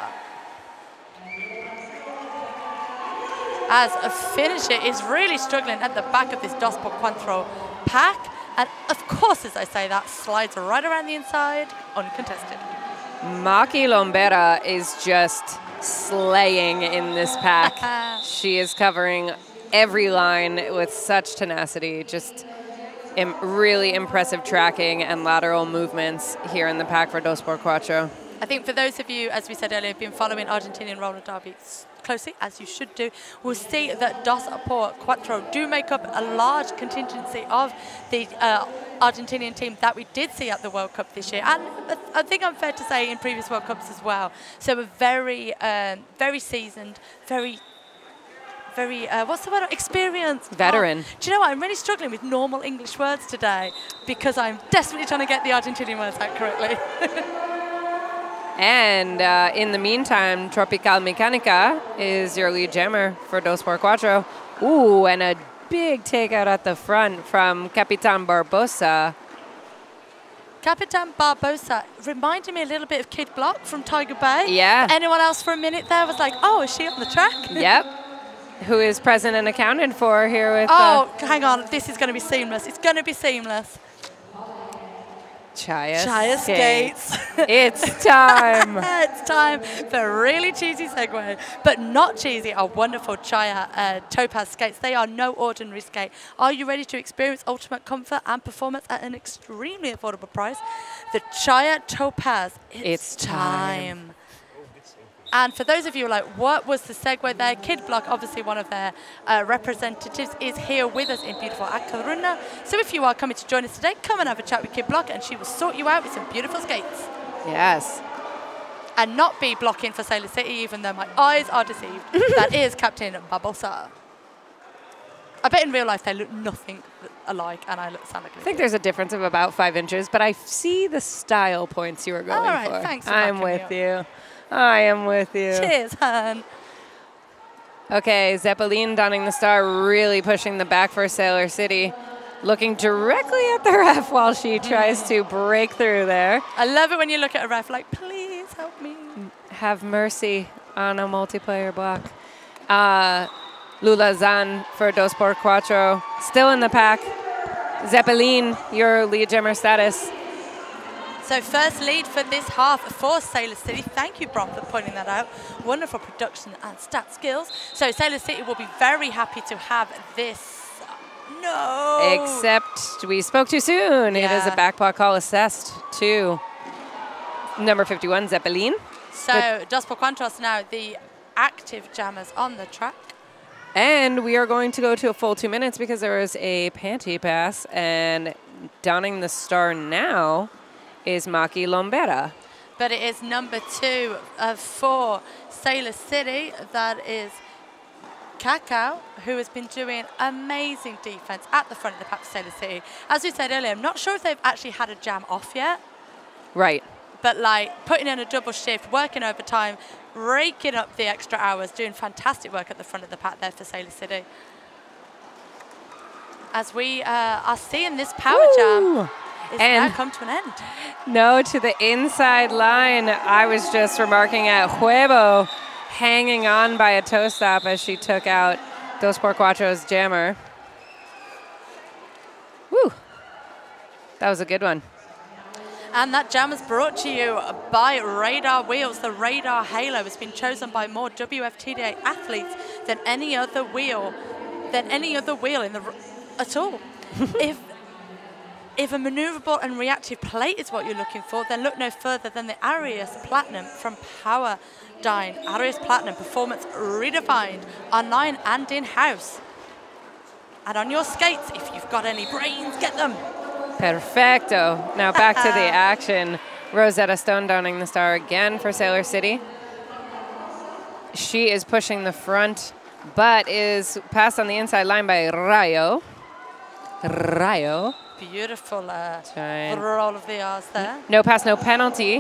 As a finisher is really struggling at the back of this Dos por Cuatro pack. And of course, as I say that, slides right around the inside, uncontested. Maki Lombera is just slaying in this pack. She is covering every line with such tenacity. Just really impressive tracking and lateral movements here in the pack for Dos por Cuatro. I think for those of you, as we said earlier, who've been following Argentinian roller derbies closely, as you should do, will see that Dos por Cuatro do make up a large contingency of the Argentinian team that we did see at the World Cup this year, and I think I'm fair to say in previous World Cups as well. So a very, very seasoned, very, what's the word? Experienced. Veteran. Do you know what? I'm really struggling with normal English words today because I'm desperately trying to get the Argentinian words out correctly. And in the meantime, Tropical Mecanica is your lead jammer for Dos por Cuatro. Ooh, and a big takeout at the front from Capitan Barbosa. Capitan Barbosa reminded me a little bit of Kid Block from Tiger Bay. Yeah. Anyone else for a minute there was like, oh, is she on the track? Yep. Who is present and accounted for here with... Oh, hang on. This is going to be seamless. It's going to be seamless. Chaya skates. It's time. It's time for a really cheesy segue, but not cheesy. Our wonderful Chaya Topaz skates. They are no ordinary skate. Are you ready to experience ultimate comfort and performance at an extremely affordable price? The Chaya Topaz. It's time. And for those of you who are like, what was the segue there? Kid Block, obviously one of their representatives, is here with us in beautiful Coruña. So if you are coming to join us today, come and have a chat with Kid Block and she will sort you out with some beautiful skates. Yes. And not be blocking for Sailor City, even though my eyes are deceived. That is Captain Barbosa. I bet in real life they look nothing alike and I sound like a I think there's a difference of about 5 inches, but I see the style points you were going for. All right, thanks for I'm with you. I am with you. Cheers, Han. Okay, Zeppelin donning the star, really pushing the back for Sailor City. Looking directly at the ref while she tries to break through there. I love it when you look at a ref like, please help me. Have mercy on a multiplayer block. Lula Zan for Dos por Cuatro, still in the pack. Zeppelin, your lead jammer status. So first lead for this half for Sailor City. Thank you, Brom, for pointing that out. Wonderful production and stat skills. So Sailor City will be very happy to have this. No! Except we spoke too soon. Yeah. It is a backpaw call assessed to number 51, Zeppelin. So Dos por Cuatro now the active jammers on the track. And we are going to go to a full 2 minutes because there is a panty pass. And donning the star now is Maki Lombera. But it is number 2 for Sailor City. That is Cacao, who has been doing amazing defense at the front of the pack for Sailor City. As we said earlier, I'm not sure if they've actually had a jam off yet. Right. But like putting in a double shift, working overtime, raking up the extra hours, doing fantastic work at the front of the pack there for Sailor City. As we are seeing this power jam is now come to an end. No, to the inside line. I was just remarking at Huevo hanging on by a toe stop as she took out Dos por Cuatro's jammer. Woo. That was a good one. And that jam is brought to you by Radar Wheels. The Radar Halo has been chosen by more WFTDA athletes than any other wheel in the at all. If a maneuverable and reactive plate is what you're looking for, then look no further than the Arius Platinum from Powerdyne. Arius Platinum, performance redefined, online and in-house. And on your skates, if you've got any brains, get them. Perfecto. Now back to the action. Rosetta Stone donning the star again for Sailor City. She is pushing the front, but is passed on the inside line by Rayo. Rayo. Beautiful roll of the R's there. No pass, no penalty.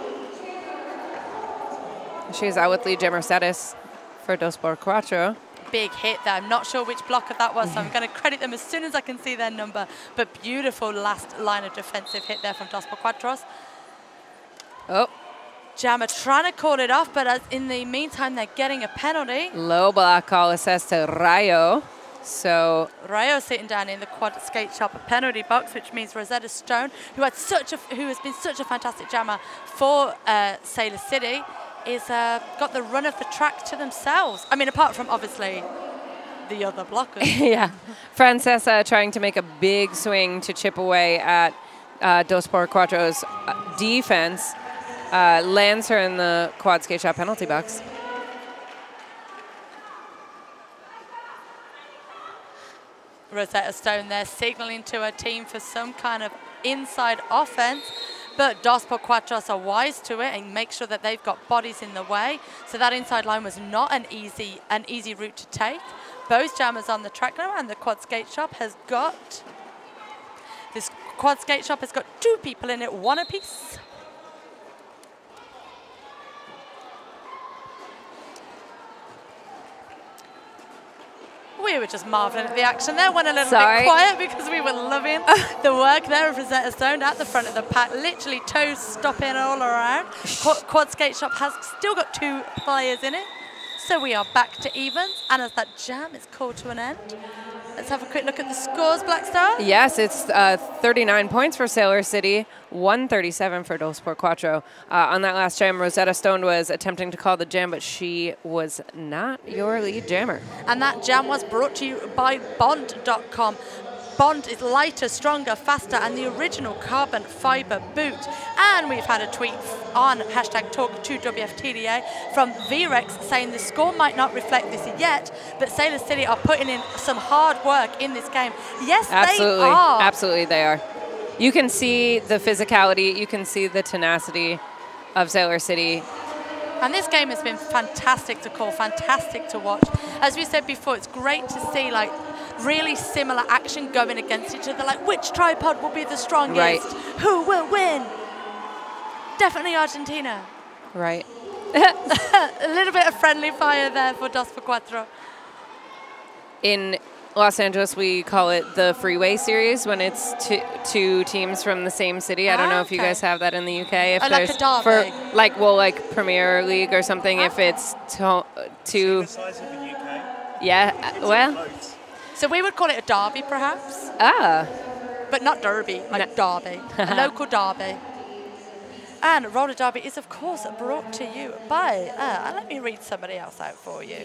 She's out with lead jammer status for Dos por Cuatro. Big hit there. I'm not sure which blocker that was, so I'm going to credit them as soon as I can see their number. But beautiful last line of defensive hit there from Dos por Cuatros. Oh. Jammer trying to call it off, but in the meantime, they're getting a penalty. Low block call assessed to Rayo. So Rayo sitting down in the quad skate shop penalty box, which means Rosetta Stone, who has been such a fantastic jammer for Sailor City, is got the run of the track to themselves. I mean, apart from obviously the other blockers. Yeah, Francesa trying to make a big swing to chip away at Dos por Cuatro's defense, lands her in the quad skate shop penalty box. Rosetta Stone there signaling to her team for some kind of inside offense, but Dos por Cuatros are wise to it and make sure that they've got bodies in the way. So that inside line was not an easy route to take. Both jammers on the track now, and the quad skate shop has got two people in it, one apiece. We were just marveling at the action there. Went a little bit quiet because we were loving the work there of Rosetta Stone at the front of the pack. Literally toes stopping all around. Quad skate shop has still got 2 players in it. So we are back to evens. And as that jam is called to an end, let's have a quick look at the scores, Black Star. Yes, it's 39 points for Sailor City, 137 for Dos por Cuatro. On that last jam, Rosetta Stone was attempting to call the jam, but she was not your lead jammer. And that jam was brought to you by Bond.com. Bond is lighter, stronger, faster, and the original carbon fiber boot. And we've had a tweet on #Talk2WFTDA from VREX saying the score might not reflect this yet, but Sailor City are putting in some hard work in this game. Yes, absolutely. They are. Absolutely, they are. You can see the physicality, you can see the tenacity of Sailor City. And this game has been fantastic to call, fantastic to watch. As we said before, it's great to see like really similar action going against each other. Like, which tripod will be the strongest? Right. Who will win? Definitely Argentina. Right. A little bit of friendly fire there for Dos por Cuatro. In Los Angeles, we call it the freeway series when it's two teams from the same city. I don't know if you guys have that in the UK. If like a derby. For like Premier League or something. If it's two. The size of the UK. Yeah. Well. So we would call it a derby, perhaps. Ah. But not derby, like derby, a local derby. And roller derby is, of course, brought to you by, let me read somebody else out for you.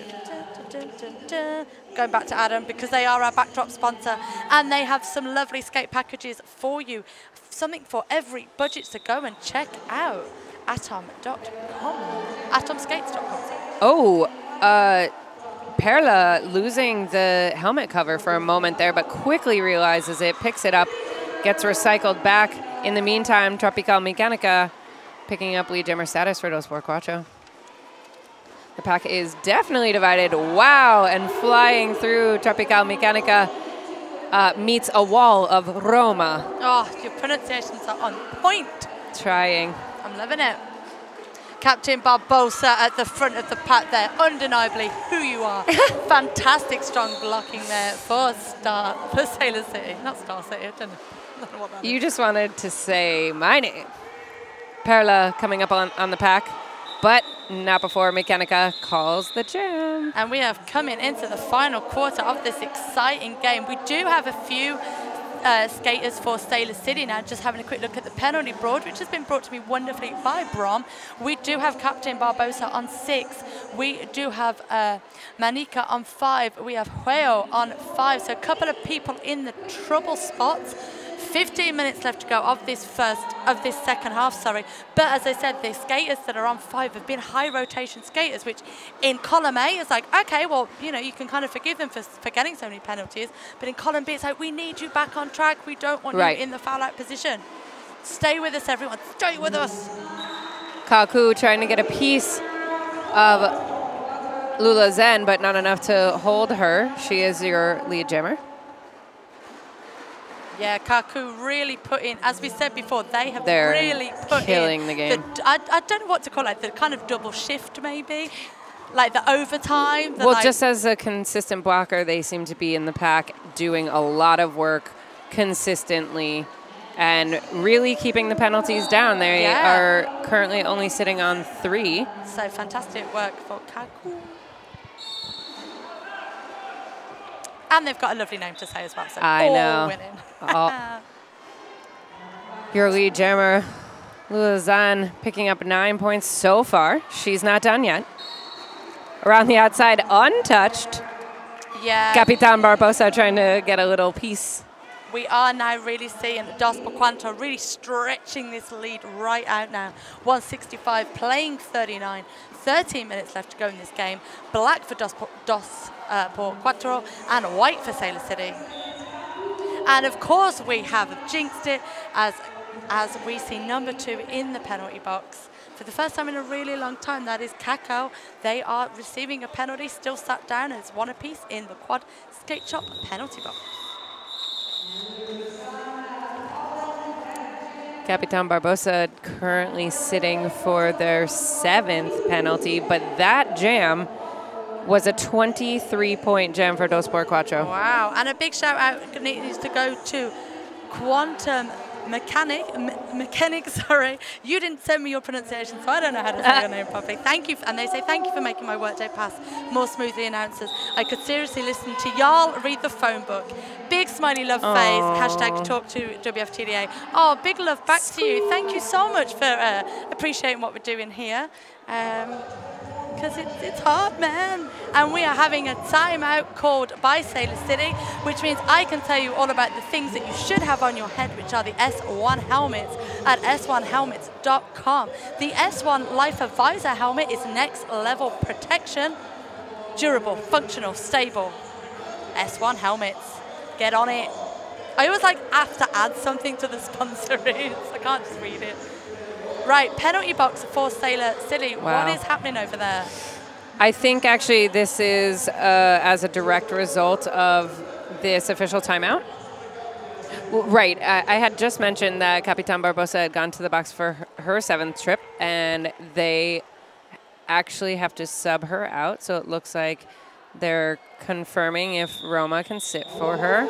Going back to Adam, because they are our backdrop sponsor, and they have some lovely skate packages for you. Something for every budget, so go and check out atom.com, atomskates.com. Oh, Perla losing the helmet cover for a moment there, but quickly realizes it, picks it up, gets recycled back. In the meantime, Tropical Mechanica picking up lead jammer status for Dos por Cuatro. The pack is definitely divided. Wow, and flying through Tropical Mechanica meets a wall of Roma. Oh, your pronunciations are on point. Trying. I'm loving it. Captain Barbosa at the front of the pack there, undeniably who you are. Fantastic strong blocking there for Sailor City. Not Star City, I don't know what that is. You just wanted to say my name. Perla coming up on the pack, but not before Mechanica calls the jam. And we have coming into the final quarter of this exciting game. We do have a few skaters for Sailor City now. Just having a quick look at the penalty board, which has been brought to me wonderfully by Brom. We do have Captain Barbosa on 6. We do have Manika on 5. We have Hueo on 5. So a couple of people in the trouble spots. 15 minutes left to go of this second half, sorry. But as I said, the skaters that are on 5 have been high rotation skaters, which in column A is like, okay, well, you know, you can kind of forgive them for getting so many penalties. But in column B, it's like, we need you back on track. We don't want you in the foul out position. Stay with us, everyone. Stay with us. Kaku trying to get a piece of Lula Zen, but not enough to hold her. She is your lead jammer. Yeah, Kaku really put in, as we said before, they're really put killing in the game. I don't know what to call it, the kind of double shift maybe, like the overtime. Well, just as a consistent blocker, they seem to be in the pack doing a lot of work consistently and really keeping the penalties down. They are currently only sitting on 3. So fantastic work for Kaku. And they've got a lovely name to say as well. So I know. Winning. Your lead jammer, Lula Zan, picking up 9 points so far. She's not done yet. Around the outside, untouched. Yeah. Capitan Barbosa trying to get a little piece. We are now really seeing Dos por Cuatro really stretching this lead right out now. 165 playing 39. 13 minutes left to go in this game. Black for Dos por Cuatro and white for Sailor City. And of course we have jinxed it as we see number 2 in the penalty box. For the first time in a really long time, that is Cacao. They are receiving a penalty, still sat down as 1 apiece in the quad skate shop penalty box. Capitan Barbosa currently sitting for their 7th penalty, but that jam was a 23-point jam for Dos por Cuatro. Wow, and a big shout out needs to go to Quantum Mechanic, sorry. You didn't send me your pronunciation, so I don't know how to say your name properly. Thank you, and they say thank you for making my workday pass more smoothly, announcers. I could seriously listen to y'all read the phone book. Big smiley love face, hashtag talk to Wftda. Oh, big love back to you. Thank you so much for appreciating what we're doing here. Because it's hard, man. And we are having a timeout called by Sailor City, which means I can tell you all about the things that you should have on your head, which are the S1 helmets at s1helmets.com. The S1 Life Advisor helmet is next level protection. Durable, functional, stable. S1 helmets. Get on it. I always have to add something to the sponsoring. I can't just read it. Right, penalty box for Sailor City. Wow. What is happening over there? I think actually this is as a direct result of this official timeout. Well, right, I had just mentioned that Capitan Barbosa had gone to the box for her 7th trip, and they actually have to sub her out. So it looks like they're confirming if Roma can sit for her.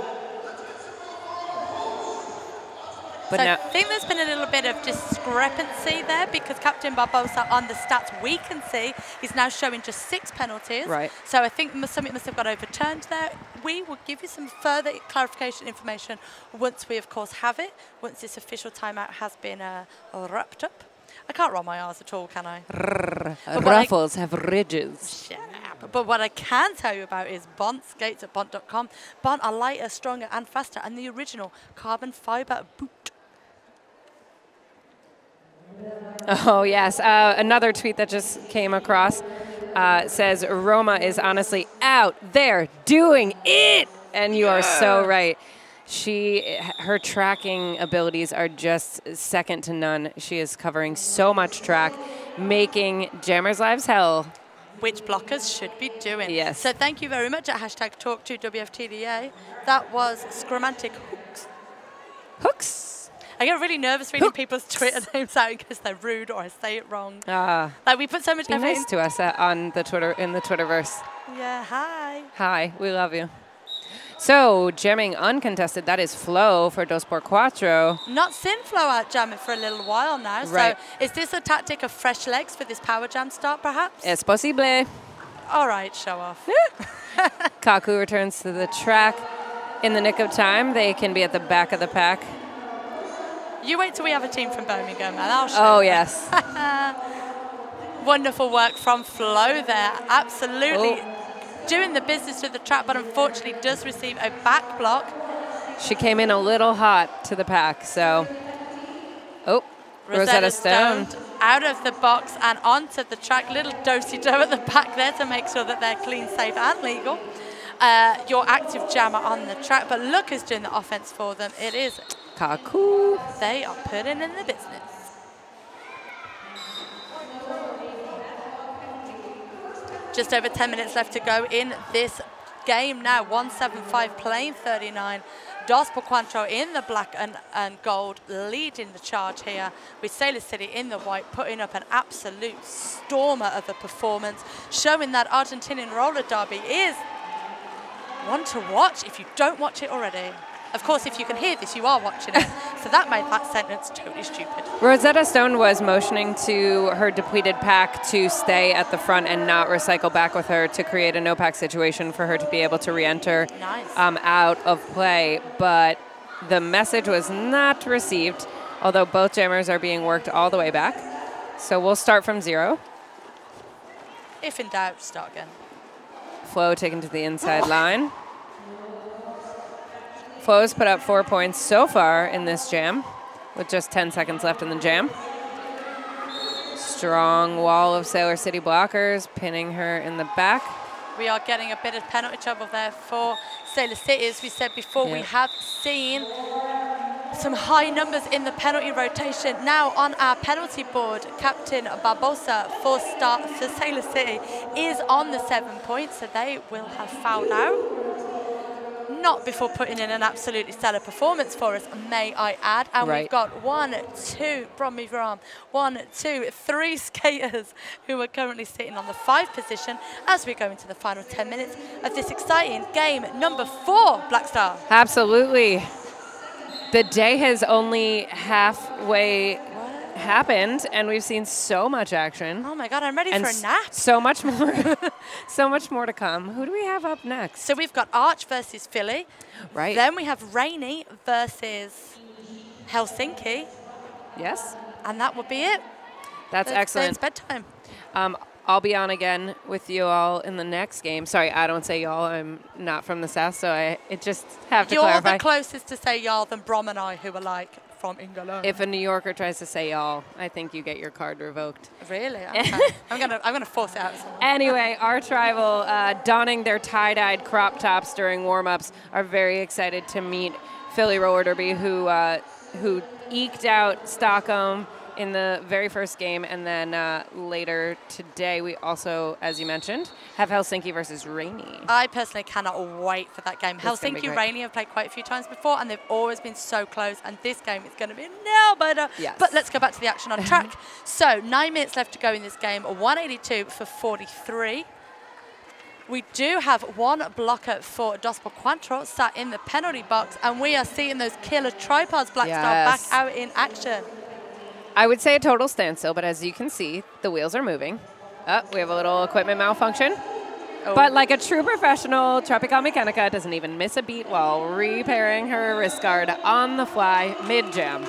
But so I think there's been a little bit of discrepancy there because Captain Barbosa, on the stats we can see, is now showing just 6 penalties. Right. So I think something must have got overturned there. We will give you some further clarification information once we, of course, have it, once this official timeout has been wrapped up. I can't roll my R's at all, can I? Ruffles have ridges. Yeah. But what I can tell you about is Bont skates at bont.com. Bont are lighter, stronger, and faster, and the original carbon fiber boot. Oh, yes. Another tweet that just came across. says Roma is honestly out there doing it. And you are so right. Her tracking abilities are just second to none. She is covering so much track, making jammers' lives hell. Which blockers should be doing. Yes. So thank you very much at #TalkToWFTDA. That was Scromantic Hooks. Hooks. I get really nervous reading people's Twitter names out because they're rude or I say it wrong. Like we put so much effort nice to us on the Twitter, in the Twitterverse. Yeah, hi. Hi, we love you. So, jamming uncontested, that is Flo for Dos por Cuatro. Not seen Flo out jamming for a little while now. Right. So, is this a tactic of fresh legs for this power jam start, perhaps? Es posible. All right, show off. Kaku returns to the track in the nick of time. They can be at the back of the pack. You wait till we have a team from Birmingham, and I'll show you. Yes. Wonderful work from Flo there. Absolutely. Doing the business to the track, but unfortunately does receive a back block. She came in a little hot to the pack, so. Oh, Rosetta Stone. Out of the box and onto the track. Little do-si-do at the back there to make sure that they're clean, safe, and legal. Your active jammer on the track, but look who's doing the offense for them. It is Kaku. They are putting in the business. Just over 10 minutes left to go in this game now. 175 playing 39. Dos por Cuatro in the black and gold, leading the charge here with Sailor City in the white, putting up an absolute stormer of a performance, showing that Argentinian roller derby is one to watch if you don't watch it already. Of course, if you can hear this, you are watching it. So that made that sentence totally stupid. Rosetta Stone was motioning to her depleted pack to stay at the front and not recycle back with her to create a no-pack situation for her to be able to re-enter out of play. But the message was not received, although both jammers are being worked all the way back. So we'll start from 0. If in doubt, start again. Flo taken to the inside line. Flo's put up 4 points so far in this jam, with just 10 seconds left in the jam. Strong wall of Sailor City blockers, pinning her in the back. We are getting a bit of penalty trouble there for Sailor City. As we said before, we have seen some high numbers in the penalty rotation. Now on our penalty board, Captain Barbosa for Sailor City is on the 7 points, so they will have fouled out. Not before putting in an absolutely stellar performance for us, may I add. And we've got 3 skaters who are currently sitting on the 5 position as we go into the final 10 minutes of this exciting game number 4, Black Star. Absolutely. The day has only halfway happened, and we've seen so much action. Oh my God, I'm ready for a nap. So much more, so much more to come. Who do we have up next? So we've got Arch versus Philly. Right. Then we have Rainy versus Helsinki. Yes. And that will be it. That's excellent. It's bedtime. I'll be on again with you all in the next game. Sorry, I don't say y'all. I'm not from the South, so I just have to clarify. You're the closest to say y'all than Brom and I, who are like from England. If a New Yorker tries to say y'all, I think you get your card revoked. Really? Okay. I'm gonna force it out. Anyway, arch rival, donning their tie-dyed crop tops during warm-ups, are very excited to meet Philly Roller Derby, who eked out Stockholm in the very first game, and then later today we also, as you mentioned, have Helsinki versus Rainy. I personally cannot wait for that game. Helsinki Rainy have played quite a few times before, and they've always been so close, and this game is going to be a nail-biter. Yes. But let's go back to the action on track. So 9 minutes left to go in this game, 182 for 43. We do have one blocker for Dos por Cuatro sat in the penalty box, and we are seeing those killer tripods, Black Star, back out in action. I would say a total standstill, but as you can see, the wheels are moving. Oh, we have a little equipment malfunction. Oh. But like a true professional, Tropical Mechanica doesn't even miss a beat while repairing her wrist guard on the fly mid-jam.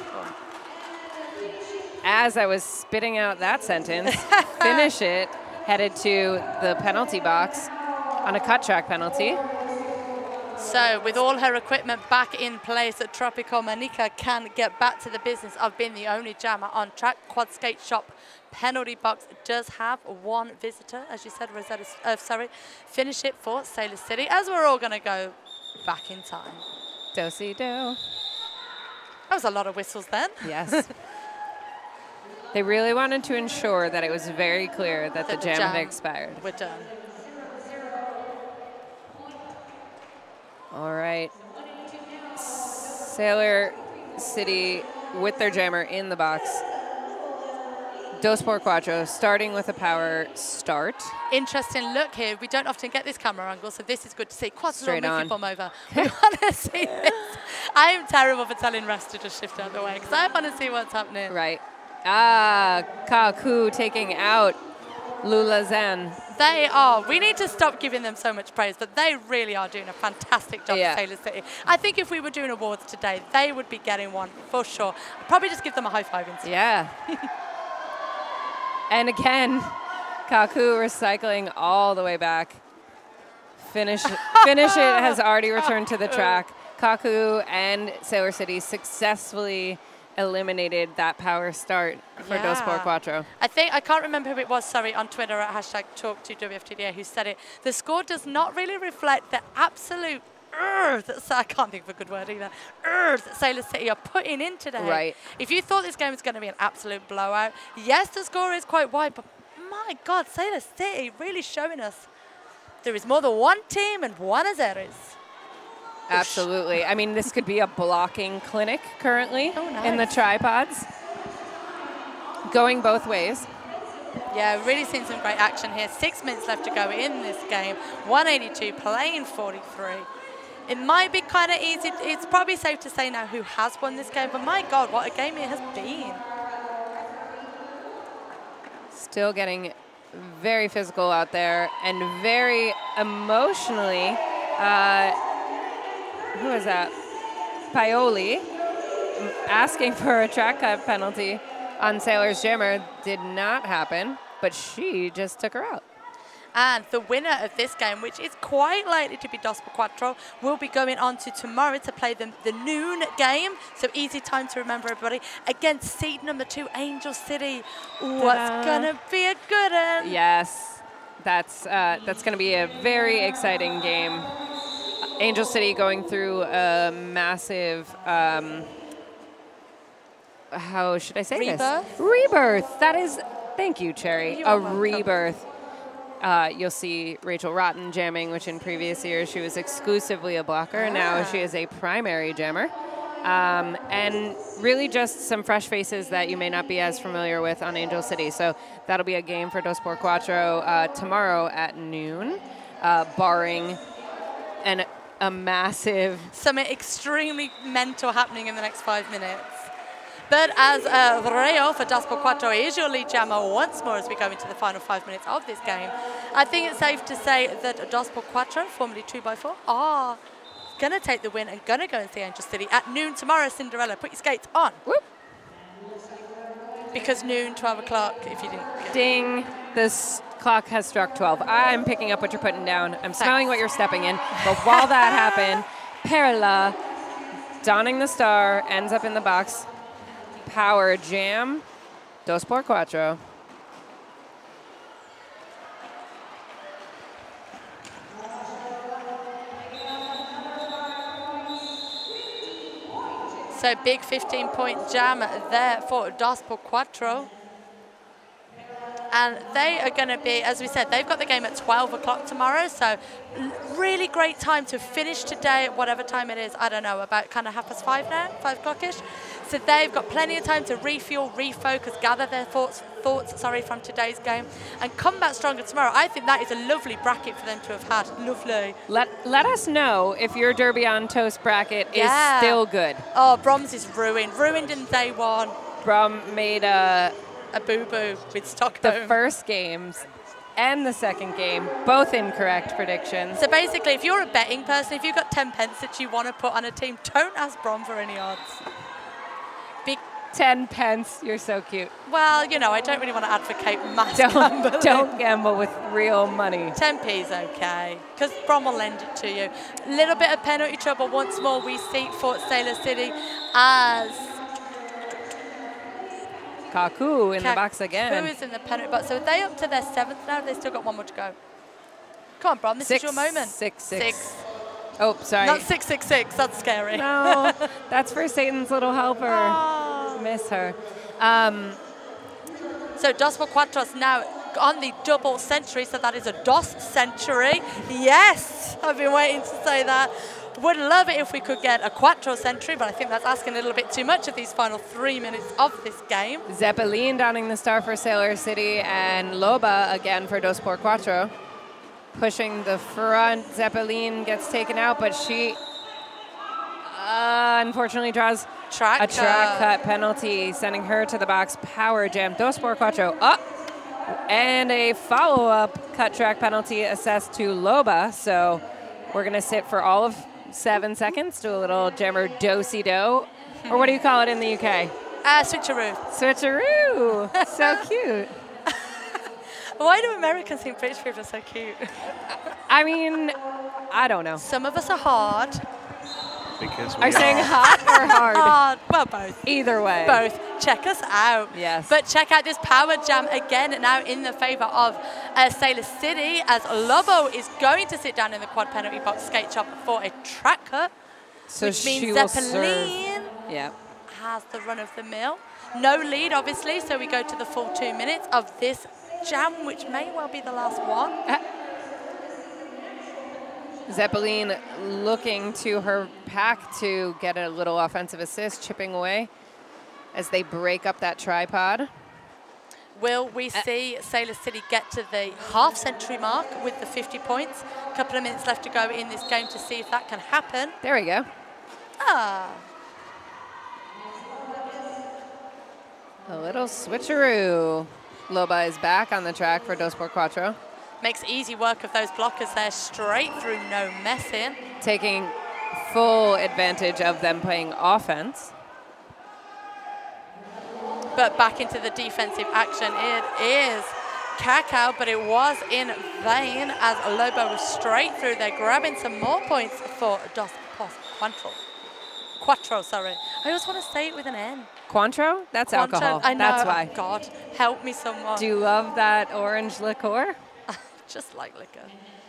As I was spitting out that sentence, finish it, headed to the penalty box on a cut track penalty. So with all her equipment back in place, Tropico Manica can get back to the business of being the only jammer on track. Quad Skate Shop penalty box does have one visitor, as you said, Rosetta, finish it for Sailor City, as we're all going to go back in time. Do-si-do. That was a lot of whistles then. Yes. They really wanted to ensure that it was very clear that the jam had expired. We're done. All right. Sailor City with their jammer in the box. Dos por cuatro, starting with a power start. Interesting look here. We don't often get this camera angle, so this is good to see. Straight on. Bomb over. We want to see this. I am terrible for telling refs to just shift out of the way, because I want to see what's happening. Right. Ah, Kaku taking out Lula Zen. They are. We need to stop giving them so much praise, but they really are doing a fantastic job at Sailor City. I think if we were doing awards today, they would be getting one for sure. I'd probably just give them a high five instead. Yeah. And again, Kaku recycling all the way back. Finish it has already returned to the track. Kaku and Sailor City successfully eliminated that power start for Dos por Cuatro. I can't remember who it was, sorry, on Twitter at #TalkToWftda who said it. The score does not really reflect the absolute I can't think of a good word either. That Sailor City are putting in today. Right. If you thought this game was going to be an absolute blowout, yes, the score is quite wide, but my God, Sailor City really showing us there is more than one team and Buenos Aires. Absolutely. I mean, this could be a blocking clinic currently in the tripods. Going both ways. Yeah, really seeing some great action here. 6 minutes left to go in this game. 182 playing 43. It might be kind of easy. It's probably safe to say now who has won this game, but my God, what a game it has been. Still getting very physical out there and very emotionally. Who is that? Paoli asking for a track cut penalty on Sailor's jammer. Did not happen, but she just took her out. And the winner of this game, which is quite likely to be Dos por Cuatro, will be going on to tomorrow to play the noon game. So easy time to remember, everybody, against seed number 2, Angel City. What's going to be a good one? Yes, that's going to be a very exciting game. Angel City going through a massive, how should I say this? Rebirth. That is, thank you, Cherry. A rebirth. You'll see Rachel Rotten jamming, which in previous years she was exclusively a blocker. Now she is a primary jammer. And really just some fresh faces that you may not be as familiar with on Angel City. So that'll be a game for Dos por Cuatro tomorrow at noon, barring a massive... Something extremely mental happening in the next 5 minutes. But as Reo for Dos por Cuatro is your lead jammer once more as we go into the final 5 minutes of this game, I think it's safe to say that Dos por Cuatro, formerly 2x4, are going to take the win and going to go and see Angel City at noon tomorrow. Cinderella, put your skates on. Whoop. Because noon, 12 o'clock, if you didn't get Ding. This clock has struck 12. I'm picking up what you're putting down. I'm smelling what you're stepping in. But while that happened, Perla, donning the star, ends up in the box. Power jam, Dos por Cuatro. So big 15-point jam there for Dos por Cuatro. And they are going to be, as we said, they've got the game at 12 o'clock tomorrow. So really great time to finish today at whatever time it is. I don't know, about kind of 5:30 now, 5 o'clock-ish. So they've got plenty of time to refuel, refocus, gather their thoughts from today's game, and come back stronger tomorrow. I think that is a lovely bracket for them to have had. Lovely. Let us know if your Derby on Toast bracket is still good. Oh, Brom's is ruined. Ruined in day one. Brom made a boo-boo with Stockholm. The first games and the second game, both incorrect predictions. So basically, if you're a betting person, if you've got 10 pence that you want to put on a team, don't ask Brom for any odds. 10 pence. You're so cute. Well, you know, I don't really want to advocate mass gambling. Don't gamble with real money. 10p's okay, because Brom will lend it to you. A little bit of penalty trouble once more we see for Sailor City as Kaku in the box again. Who is in the penalty box? So are they up to their 7th now? They've still got 1 more to go. Come on, Brom, this is your moment. 6-6. Oh, sorry. Not 6-6-6, that's scary. No, that's for Satan's little helper. Oh. Miss her. So dos por cuatros now on the double century, so that is a dos century. Yes, I've been waiting to say that. Would love it if we could get a quattro century, but I think that's asking a little bit too much of these final 3 minutes of this game. Zeppelin donning the star for Sailor City, and Loba again for dos por cuatro. Pushing the front, Zeppelin gets taken out, but she unfortunately draws a track cut penalty, sending her to the box. Power jam, dos por cuatro up, and a follow-up cut track penalty assessed to Loba. So we're gonna sit for all of 7 seconds, do a little jammer do-si-do, or what do you call it in the UK? Switcheroo. Switcheroo, so cute. Why do Americans think British people are so cute? I mean, I don't know. Some of us are hard. Because are you saying hot or hard? Hard. Well, both. Either way. Both. Check us out. Yes. But check out this power jam again now in the favour of Sailor City, as Lobo is going to sit down in the quad penalty box skate chop for a track cut, so which means Zeppelin has the run of the mill. No lead, obviously, so we go to the full 2 minutes of this jam, which may well be the last one. Zeppelin looking to her pack to get a little offensive assist, chipping away as they break up that tripod. Will we see Sailor City get to the half-century mark with the 50 points? A couple of minutes left to go in this game to see if that can happen. There we go. A little switcheroo. Loba is back on the track for dos por cuatro. Makes easy work of those blockers there, straight through, no messing. Taking full advantage of them playing offense. But back into the defensive action. It is Cacao, but it was in vain as Lobo was straight through there, grabbing some more points for dos por cuatro. Quattro, sorry. I always want to say it with an N. Cointreau? That's Cointreau. alcohol. I know. That's why. God, help me someone. Do you love that orange liqueur? Just like liquor.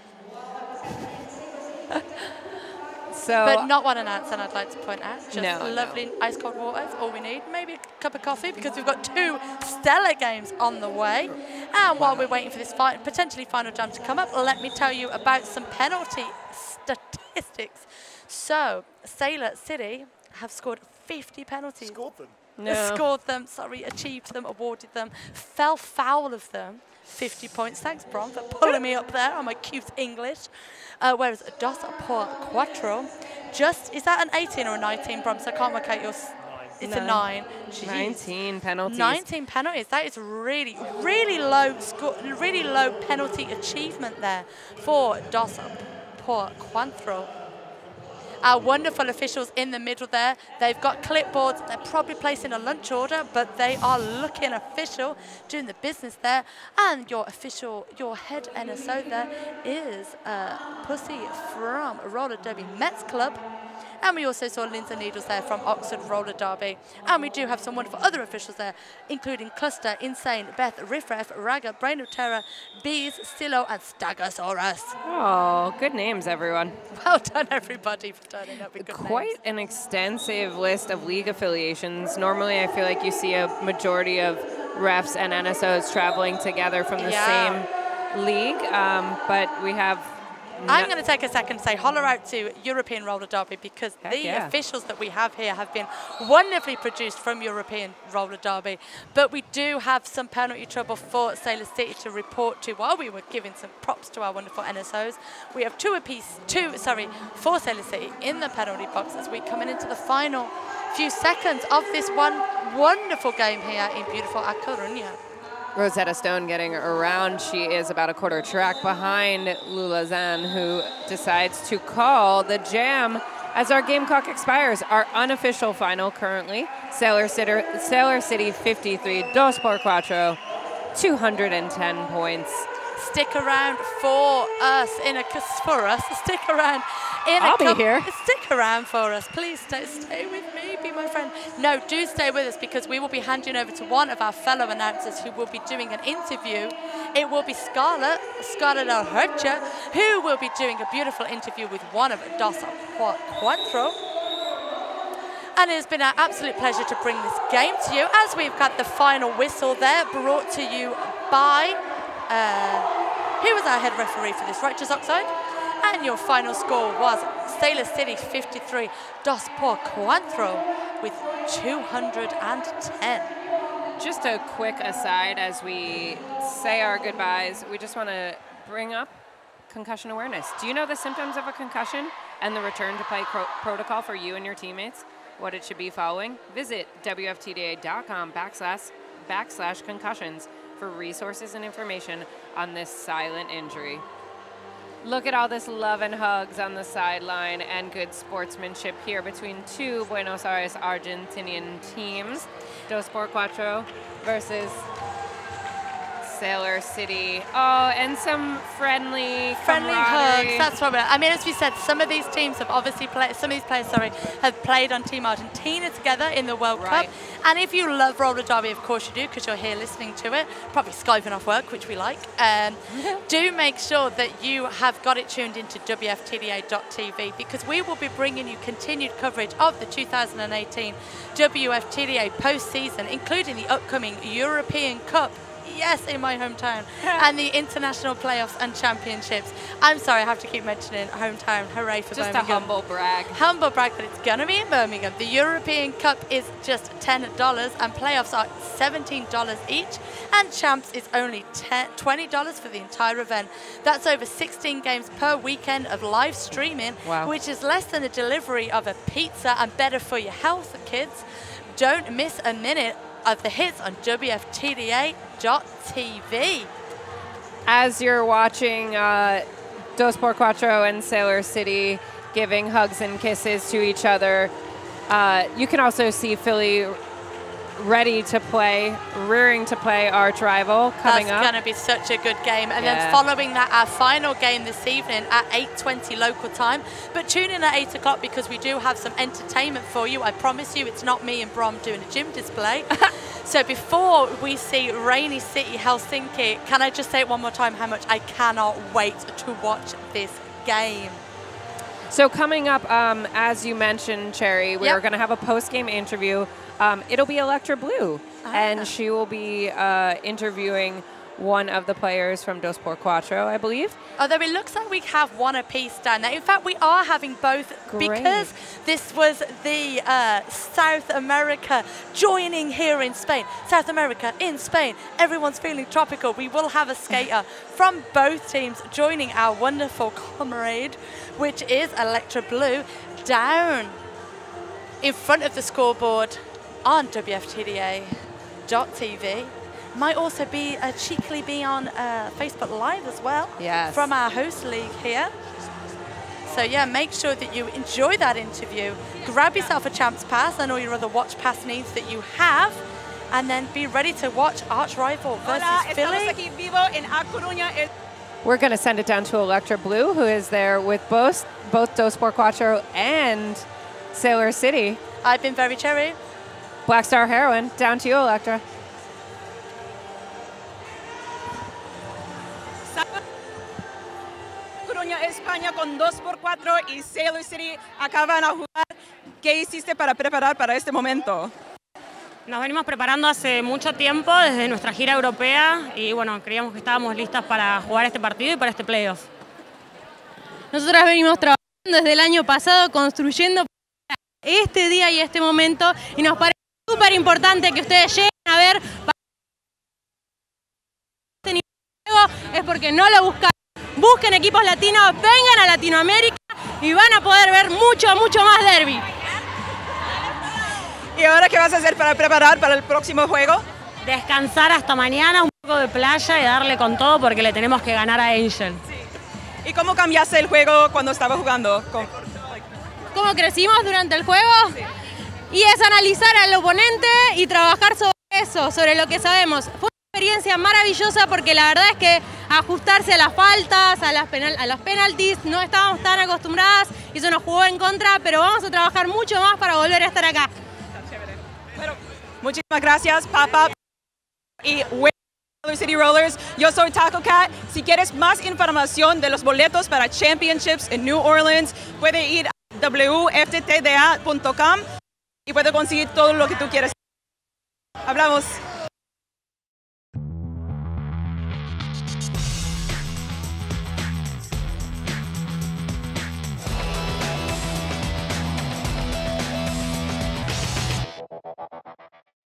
So, but not one an ounce, and I'd like to point out. Just no, lovely ice cold water is all we need. Maybe a cup of coffee, because we've got 2 stellar games on the way. And while we're waiting for this potentially final jam to come up, let me tell you about some penalty statistics. So, Sailor City have scored 50 penalties. Scored them? No. Scored them, sorry, achieved them, awarded them, fell foul of them. 50 points. Thanks, Brom, for pulling me up there on my cute English. Whereas dos por cuatro, is that an 18 or a 19, Brom? So I can't work out your... It's a 9. Jeez. 19 penalties. 19 penalties. That is really, really low score, really low penalty achievement there for dos por cuatro. Our wonderful officials in the middle there, they've got clipboards. They're probably placing a lunch order, but they are looking official, doing the business there. And your head NSO there is Pussy from Roller Derby Mets Club. And we also saw Lindsay Needles there from Oxford Roller Derby. And we do have some wonderful other officials there, including Cluster, Insane, Beth, Riffraff, Raga, Brain of Terror, Bees, Stilo, and Stagosaurus. Oh, good names, everyone. Well done, everybody, for turning up with good Quite names. an extensive list of league affiliations. Normally, I feel like you see a majority of refs and NSOs traveling together from the same league, but we have... I'm going to take a second to say holler out to European Roller Derby, because the officials that we have here have been wonderfully produced from European Roller Derby. But we do have some penalty trouble for Sailor City to report to while we were giving some props to our wonderful NSOs. We have for Sailor City in the penalty box as we come into the final few seconds of this one wonderful game here in beautiful Coruña. Rosetta Stone getting around. She is about a quarter track behind Lula Zan, who decides to call the jam As our game clock expires, our unofficial final currently, Sailor City 53, 2x4, 210 points. Stick around for us Stick around I'll be here. Stick around for us. Please stay with me, be my friend. No, do stay with us because we will be handing over to one of our fellow announcers who will be doing an interview. It will be Scarlett Alhercha, who will be doing a beautiful interview with one of Dos Cuatro. And it has been an absolute pleasure to bring this game to you as we've got the final whistle there brought to you by, who was our head referee for this, Righteous Oxide? And your final score was Sailor City 53, Dos Cuatro with 210. Just a quick aside as we say our goodbyes, we just want to bring up concussion awareness. Do you know the symptoms of a concussion and the return to play protocol for you and your teammates? What it should be following? Visit wftda.com/concussions for resources and information on this silent injury. Look at all this love and hugs on the sideline and good sportsmanship here between two Buenos Aires Argentinian teams. Dos por Cuatro versus Sailor City. Oh, and some friendly hugs. That's what I mean. As we said, some of these teams have obviously played. Some of these players, have played on Team Argentina together in the World Cup. And if you love roller derby, of course you do, because you're here listening to it, probably Skyping off work, which we like. Do make sure that you have got it tuned into wftda.tv because we will be bringing you continued coverage of the 2018 WFTDA postseason, including the upcoming European Cup. Yes, in my hometown. And the international playoffs and championships. I'm sorry, I have to keep mentioning hometown. Hooray for Birmingham. Just a humble brag. Humble brag, but it's going to be in Birmingham. The European Cup is just $10 and playoffs are $17 each. And champs is only $20 for the entire event. That's over 16 games per weekend of live streaming, which is less than a delivery of a pizza and better for your health, kids. Don't miss a minute of the hits on wftda.tv. As you're watching Dos por Cuatro and Sailor City giving hugs and kisses to each other, you can also see Philly ready to play, rearing to play arch rival coming up. That's going to be such a good game. And then following that, our final game this evening at 8:20 local time. But tune in at 8 o'clock because we do have some entertainment for you. I promise you it's not me and Brom doing a gym display. So before we see Rainy City Helsinki, can I just say it one more time how much I cannot wait to watch this game. So coming up, as you mentioned, Cherry, we are going to have a post-game interview. It'll be Electra Blue, and she will be interviewing one of the players from Dos por Cuatro, I believe. Although it looks like we have one apiece down there. In fact, we are having both because this was the South America joining here in Spain. South America in Spain. Everyone's feeling tropical. We will have a skater from both teams joining our wonderful comrade, which is Electra Blue, down in front of the scoreboard on WFTDA.tv. Might also be cheekily be on Facebook Live as well. Yes. From our host league here. So yeah, make sure that you enjoy that interview. Grab yourself a Champs Pass and all your other Watch Pass needs that you have, and then be ready to watch Arch Rival versus Philly. We're going to send it down to Electra Blue, who is there with both Dos por Cuatro and Sailor City. I've been very Cherry. Black Star Heroine, down to you, Electra. Coruña, España con 2x4 y Sailor City acaban a jugar. ¿Qué hiciste para preparar para este momento? Nos venimos preparando hace mucho tiempo desde nuestra gira europea y bueno, creíamos que estábamos listas para jugar este partido y para este playoff. Nosotras venimos trabajando desde el año pasado construyendo este día y este momento y nos parece súper importante que ustedes lleguen a ver este nivel de juego, es porque no lo buscan. Busquen equipos latinos, vengan a Latinoamérica y van a poder ver mucho, mucho más derbi. ¿Y ahora qué vas a hacer para preparar para el próximo juego? Descansar hasta mañana, un poco de playa y darle con todo porque le tenemos que ganar a Angel. Sí. ¿Y cómo cambiaste el juego cuando estaba jugando? cómo crecimos durante el juego. Y es analizar al oponente y trabajar sobre eso, sobre lo que sabemos. Fue una experiencia maravillosa porque la verdad es que ajustarse a las faltas, a los penaltis, no estábamos tan acostumbradas y eso nos jugó en contra, pero vamos a trabajar mucho más para volver a estar acá. Bueno, muchísimas gracias, Papa y Sailor City Rollers. Yo soy Taco Cat. Si quieres más información de los boletos para Championships en New Orleans, puede ir a wftda.com y puede conseguir todo lo que tú quieres. Hablamos.